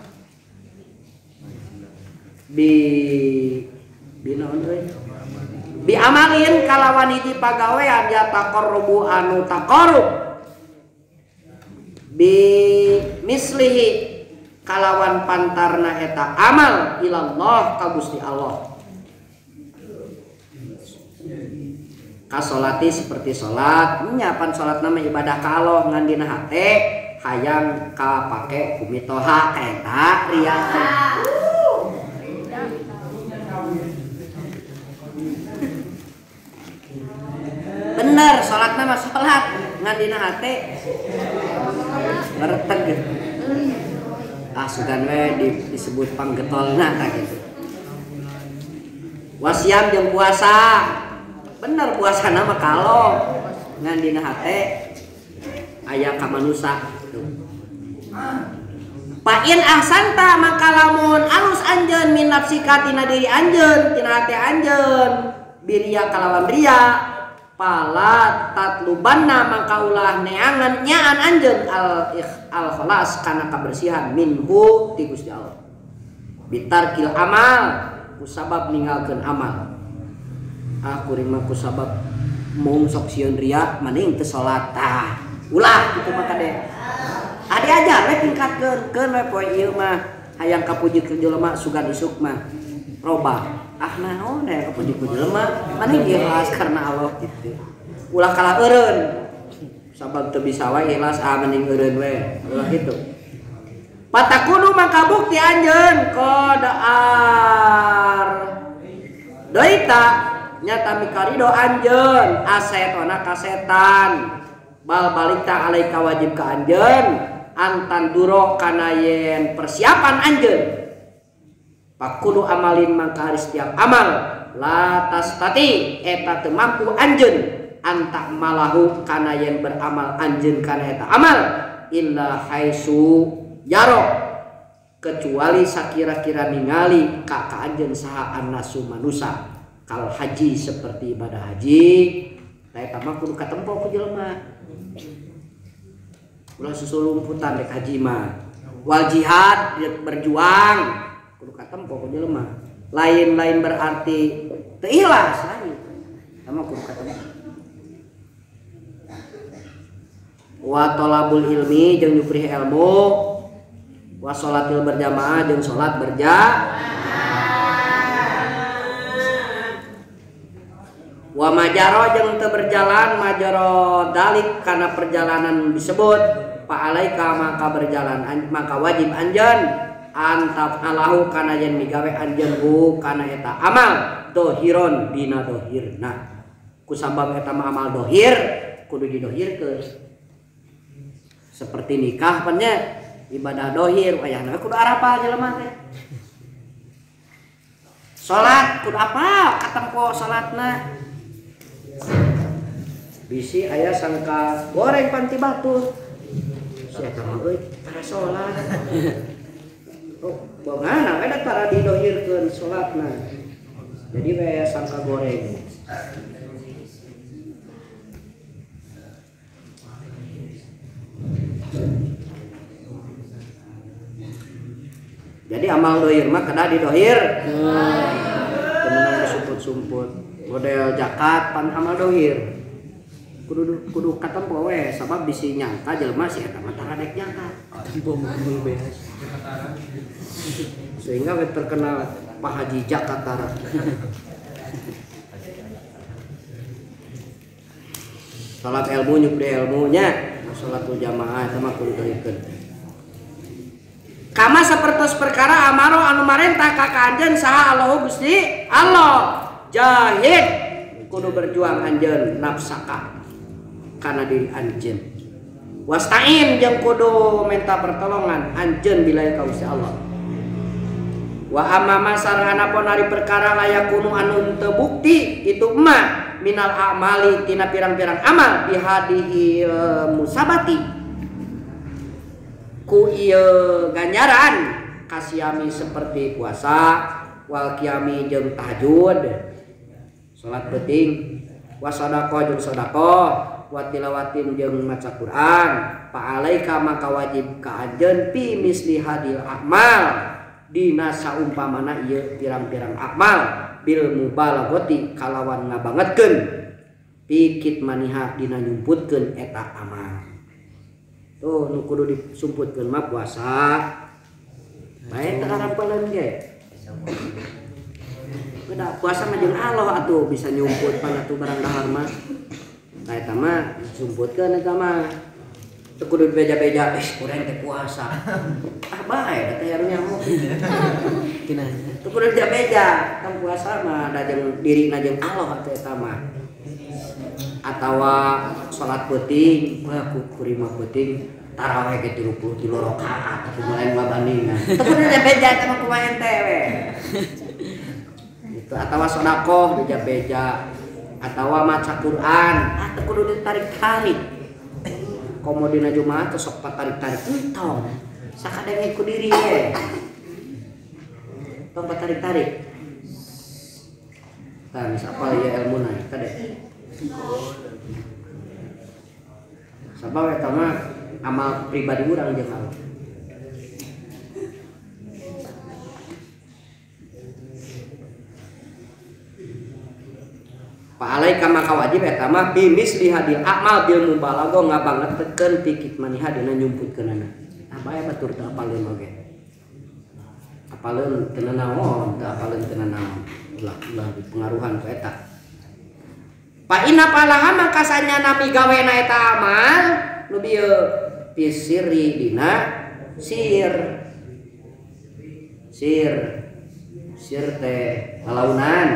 bi amalin kalawan hiji pagawean ya taqarrubu anu taqarrub bi mislihi kalawan pantarna eta amal ilallah ka Gusti Allah kasolati seperti salat nyapan salat nama ibadah ka Allah ngan dina hate hayang ka pake kumitoha eta riang bener salat nama salat ngan dina hate ngereteg gitu. Sugan we disebut panggetolna tah gitu. Wasiam jeung puasa. Bener puasa nama kalau ngan dina hate aya ka manusa gitu. Pain ahsanta maka lamun alus anjeun min nafsika tina diri anjeun tina hate anjeun biria kalawan ria pala tatlubanna maka ulah neangan nyaan anjeun al khalas kana kabersihan minhu ti Gusti Allah bitarkil amal kusabab ninggalkeun amal kuring mah kusabab mung sok sieun ria mending teu salat tah ulah kitu mah kade adi aja we tingkatkeun keun we poe ieu mah hayang kapujikeun jelema sugan isuk mah robah naon ya kapuji ku jelema mending ikhlas karena Allah gitu ulah kalah eureun sabab teu bisa wae ikhlas mending eureun we ulah kitu patakunu maka bukti anjeun qadar doita nyata mikarido anjeun asetona kasetan bal balita alaika wajib ka anjeun antan duro kana yen persiapan anjeun pakulu amalin maka haris tiap amal la tastati eta teu mampu anjeun antak malahu kana yen beramal anjeun kana eta amal illa haisu yarok kecuali sakira-kira ningali ka anjeun saha annasu manusa kal haji seperti ibadah haji ta eta mah kudu katempo ku jelema ulah susulumputan dek haji mah wal jihad berjuang kudu katempo ku jelema lain-lain berarti teu ikhlas lain sama kudu katempo wa talabul ilmi jeung nyuprih ilmu wa sholatil berjamaah jeung salat wa majaro jeung teu berjalan majaro dalik kana perjalanan disebut fa alaika maka berjalan maka wajib anjeun antaf alahu kana yen migawe anjeun hu kana eta amal dohiron dina dohirna kusabab eta mah amal dohir kudu didohirkeun seperti nikah pannya ibadah dohir wayahna kudu arapal jelema teh salat kudu apal katempo salatna bisi aya sangka goreng panti batu sia eta mah euy para salat oh bongana ada tara didohirkeun salatna jadi we sangka goreng jadi amal dohir mah kada didohir temenan disumput-sumput model zakat pan amal dohir kudu katempo we sabab bisi nyangka jelema si eta mah tara dek nyangka tempo mukul beas sehingga we terkenal Pak Haji Jakatara salat ilmu nyupri ilmunya salatul jamaah sama kudu dohirkeun kama sapertos perkara amaro anu marentah ka anjeun saha Allahu Gusti Allah jahid kudu berjuang anjeun nafsaka kana diri anjeun wasta'in jeung kudu minta pertolongan anjeun billahi ka Gusti Allah wa amma sarana pon ari perkara layakunu anu teu bukti itu mah minal amali tina pirang-pirang amal bihadihi musabati ku ieu ganjaran kasiami seperti puasa wal qiyami jeung tahajud salat penting, wasadaqah jeung sedekah, wa tilawatin jeung maca Quran. Fa alaika maka wajib ka anjeun fi misli hadil amal dina saumpamana ieu pirang-pirang amal bil mubalaghati kalawan ngabangetkeun fi kitmaniha dina nyumputkeun eta amal. Tuh nu kudu disumputkeun mah puasa. Bae teu harapan ge. Beda puasa mah jeung Allah atuh bisa nyumput pan atuh barang dahar mah. Nah eta mah disumputkeun eta mah. Teu kudu beja-beja urang teh puasa. Ah bae teh nya mah. Kinanya. Teu kudu beja-beja, kan puasa mah da jeung dirina jeung Allah atuh eta mah. Atawa salat peuting, wah kurima peuting tarawih ge 33 rakaat atuh mulai babandingan. Teu kudu beja eta mah kumaha ente we. Itu atawa sedekah beja-beja, atawa maca Quran, teu kudu ditarik-tarik. Komo dina Jumaah teu sok patarik-tarik entong. Sakadenge ku diri we. Tong patarik-tarik. Tah bisa apal ya ilmuna teh. Sabab eta mah amal pribadi urang jeung Allah. Pa'alaika maka wajib eta mah bi misli hadil amal bil mubalaghah ngabangetkeun fi kitmaniha dina nyumputkeunana. Ah bae batur teu apaleun oge. Apaleun teu naon, teu apaleun teu naon. Ulah dipengaruhan ku eta. Pa inna palaha maka sanyana migawena eta amal nu bieu pisiri dina sir teh alaunan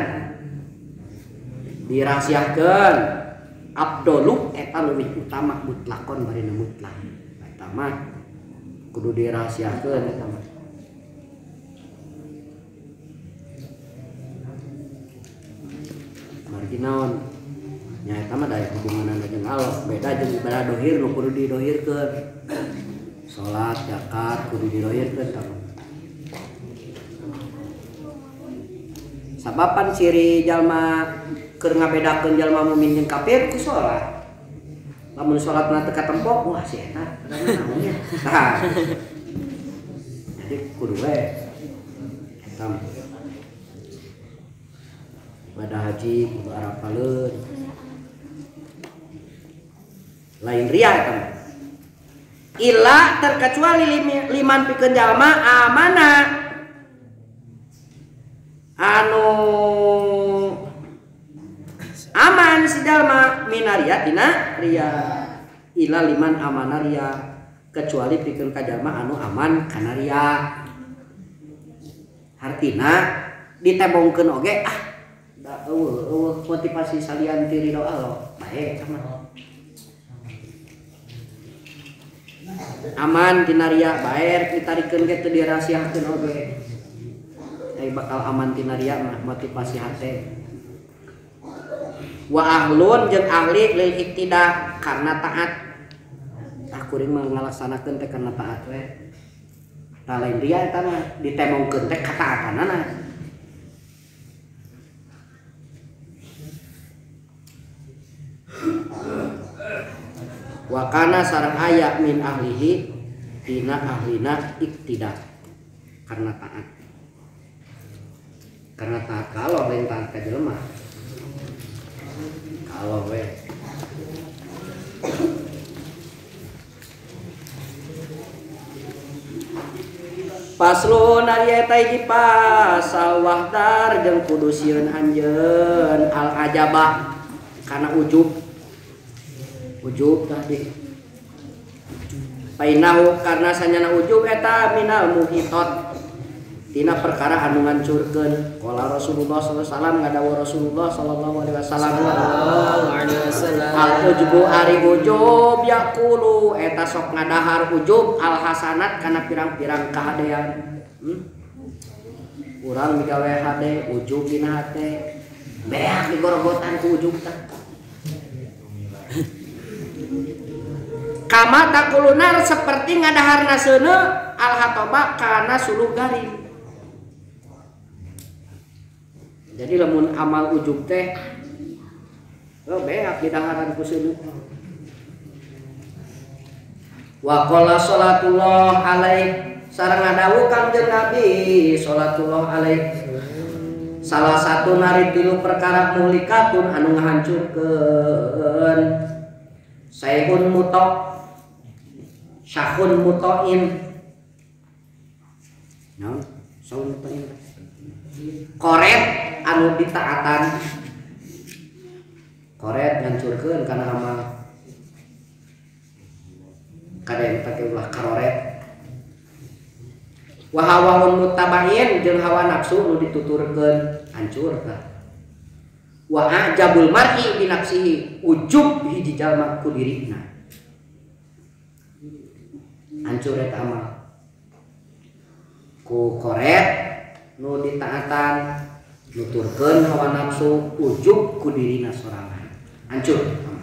dirahasiakeun abdolu eta leuwih utama mutlakon barina mutlak eta mah kudu dirahasiakeun eta mah margi naon nya eta mah daya hubunganna jeung Allah beda jeung ibadah dohir nu kudu didohirkeun salat zakat kudu didohirkeun eta sababan ciri jalma keur ngabedakeun jalma mukmin jeung kafir ku salat. Lamun salatna teu katempo, wah si eta naon nya. Tah. Jadi kudu we eta ibadah haji kudu arapaleun. Lain ria eta. Illa terkecuali liman pikeun jalma amanah anu aman si jalma minaria tina ria ila liman amana ria kecuali pikeun ka jalma anu aman kana ria hartina ditebongkeun oge da eueuh motivasi salian ti ridho Allah bae aman tina ria bae ditarikeun ge teu dirahasiakeun oge ai bakal aman tina ria motivasi hate wa ahlun jeung ahli lil iktida karena taat kuring mah ngalaksanakeun teh karena taat we tah lain dia eta mah ditemongkeun teh kataatanana wa kana sareng aya min ahlihi dina ahlina iktida karena taat kalau lain taat ka jelema kalau we paslun ari eta hiji pasal wahdar jeung kudu sieun anjeun al ajaba kana ujub tadi painahu karena sanyana ujub eta minal muhitot tina perkara anu ngancurkeun qala Rasulullah sallallahu alaihi wasallam ngadawa Rasulullah sallallahu alaihi wasallam al ujbu ari ujub yaqulu eta sok ngadahar ujub al hasanat kana pirang-pirang kahadean urang migawe hade ujub dina hate beak digorogotan ku ujub teh kama takulunar seperti ngadaharna seuneu al hatoba kana suluh garing. Jadi lamun amal ujub teh beak di daharan ku seuneu. Wa qala salatullah alaih sareng ngadawuh Kangjeng Nabi salatullah alaih salah satu nari tilu perkara muhlikatun anu ngahancurkeun saihun muto syahun mutoin naon saun mutoin koret anu ditaatan koret ngancurkeun kana amal kadang pakai ulah karoret wa hawaun mutabain jeung hawa nafsu nu dituturkeun hancur tah wa ajabul mar'i bi nafsihi ujub hiji jalma ku dirina hancur eta amal ku koret nu ditaatan nuturkeun hawa nafsu ujub ku dirina sorangan hancur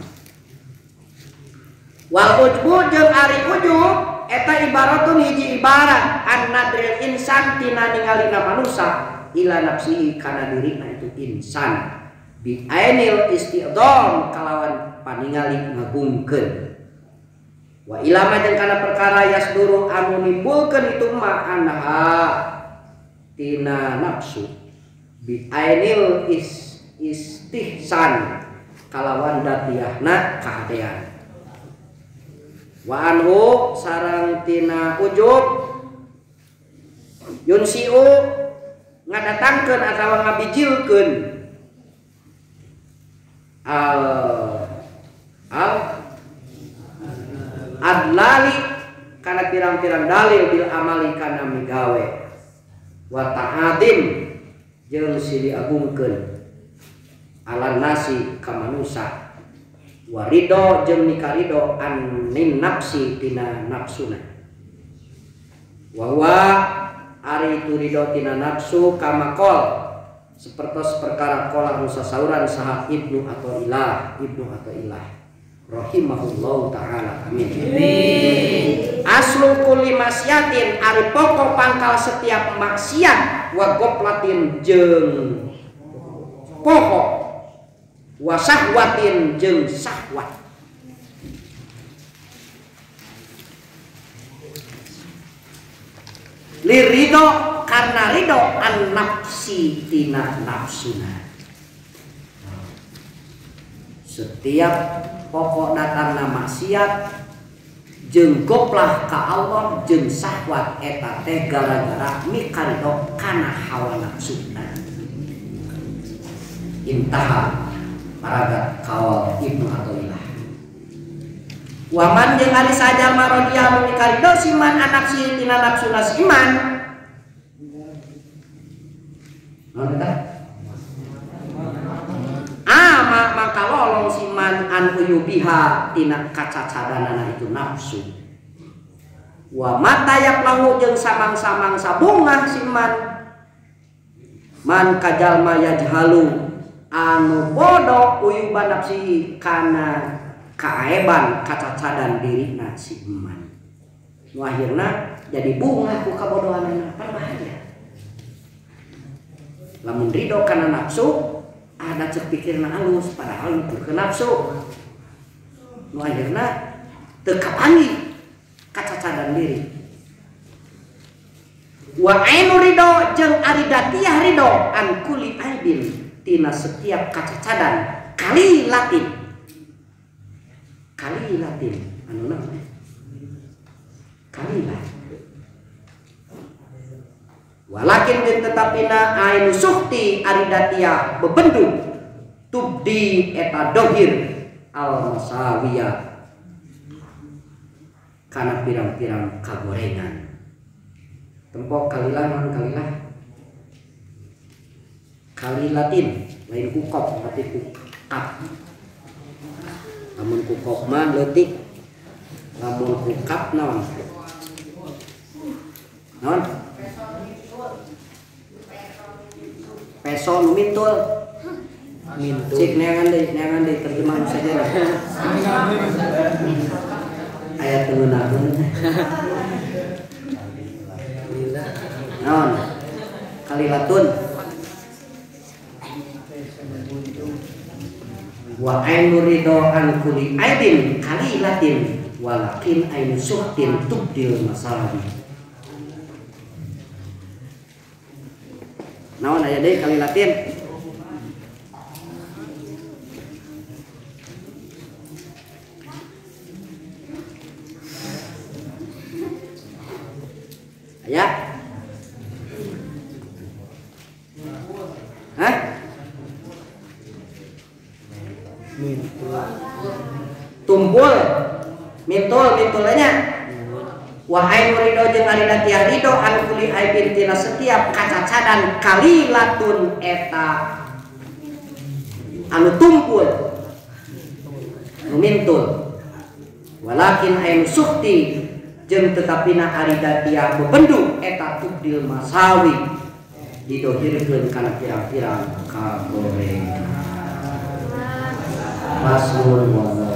wal ujbu jeung ari ujub eta ibaratun hiji ibarat an nadril insan tina ningalina manusia ila nafsihi kana dirina itu insan bi ainil istidham kalawan paningali ngagungkeun wa ilama jeung kana perkara yasduru anu nimbulkeun itu ma anha tina nafsu bi ainil istihsan kalawan datiahna kahadean wa anhu sareng tina ujub yunsiu ngadatangkeun atawa ngabijilkeun adlali kana pirang-pirang dalil bil amali kana migawe wa ta'adim jeung silih agungkeun alan nasi ka manusa warido jeung nikarido anin nafsi tina nafsuna wa ari itu ridho tina nafsu kama qol sapertos perkara qala musasauran saha ibnu atau ilah rahimahullahu taala amin. Aslu kulli masyatin ari pokok pangkal setiap maksiat wa goplatin jeung pokok wa syahwatin jeung syahwat lirido karena ridho an nafsi tina nafsuna setiap pokok datangna maksiat jeung goplah ka Allah jeung syahwat eta teh gara-gara mikarido kana hawa nafsuna intaha paragat kawal ibnu atau ilah waman jeung ari saja marodia mikarido siman anak si tina nafsuna siman naon eta maka lolong siman an uyubiha tina kacacadanana itu nafsu wa mata lahu jeung samang-samang sabungah siman man kajalma yajhalu anu bodoh uyuban nafsi kana kaeban kacacadan dirina si iman nu akhirna jadi bunga ku kabodohanna berbahaya lamun ridho kana nafsu ada cek pikirna halus padahal itu ke nafsu nu akhirna teu kapangi kacacadan diri wa ainu ridho jeung ari datiah ridho an kulli aibin tina setiap kacacadan kali latin anu naon kali latin walakin tetapina ainu sukti ari datia bebendung tubdi eta dohir al masawiya kana pirang-pirang kagorengan tempok kalilah kali latin lain kukop tapi kukap lamun kukop mah leutik lamun kukap naon peso nu mintul cik neangan deui terjemahan saja aya teunaheun naon kalilatun wa ainu ridho an kulli aibin qalilatin walakin ainu suhtin tubdil masalahi. Naon aya deui qalilatin? Aya? Hah? Tumpul mintulnya wahai murido jeung arina tiah ridho an kuli aibin tina setiap kacacadan kalilatun eta anu tumpul anu mintul walakin ainu sukti jeung tetapina arida tiah bebendu eta tubdil masawi didohirkeun kana pirang-pirang kagorengan. Masmur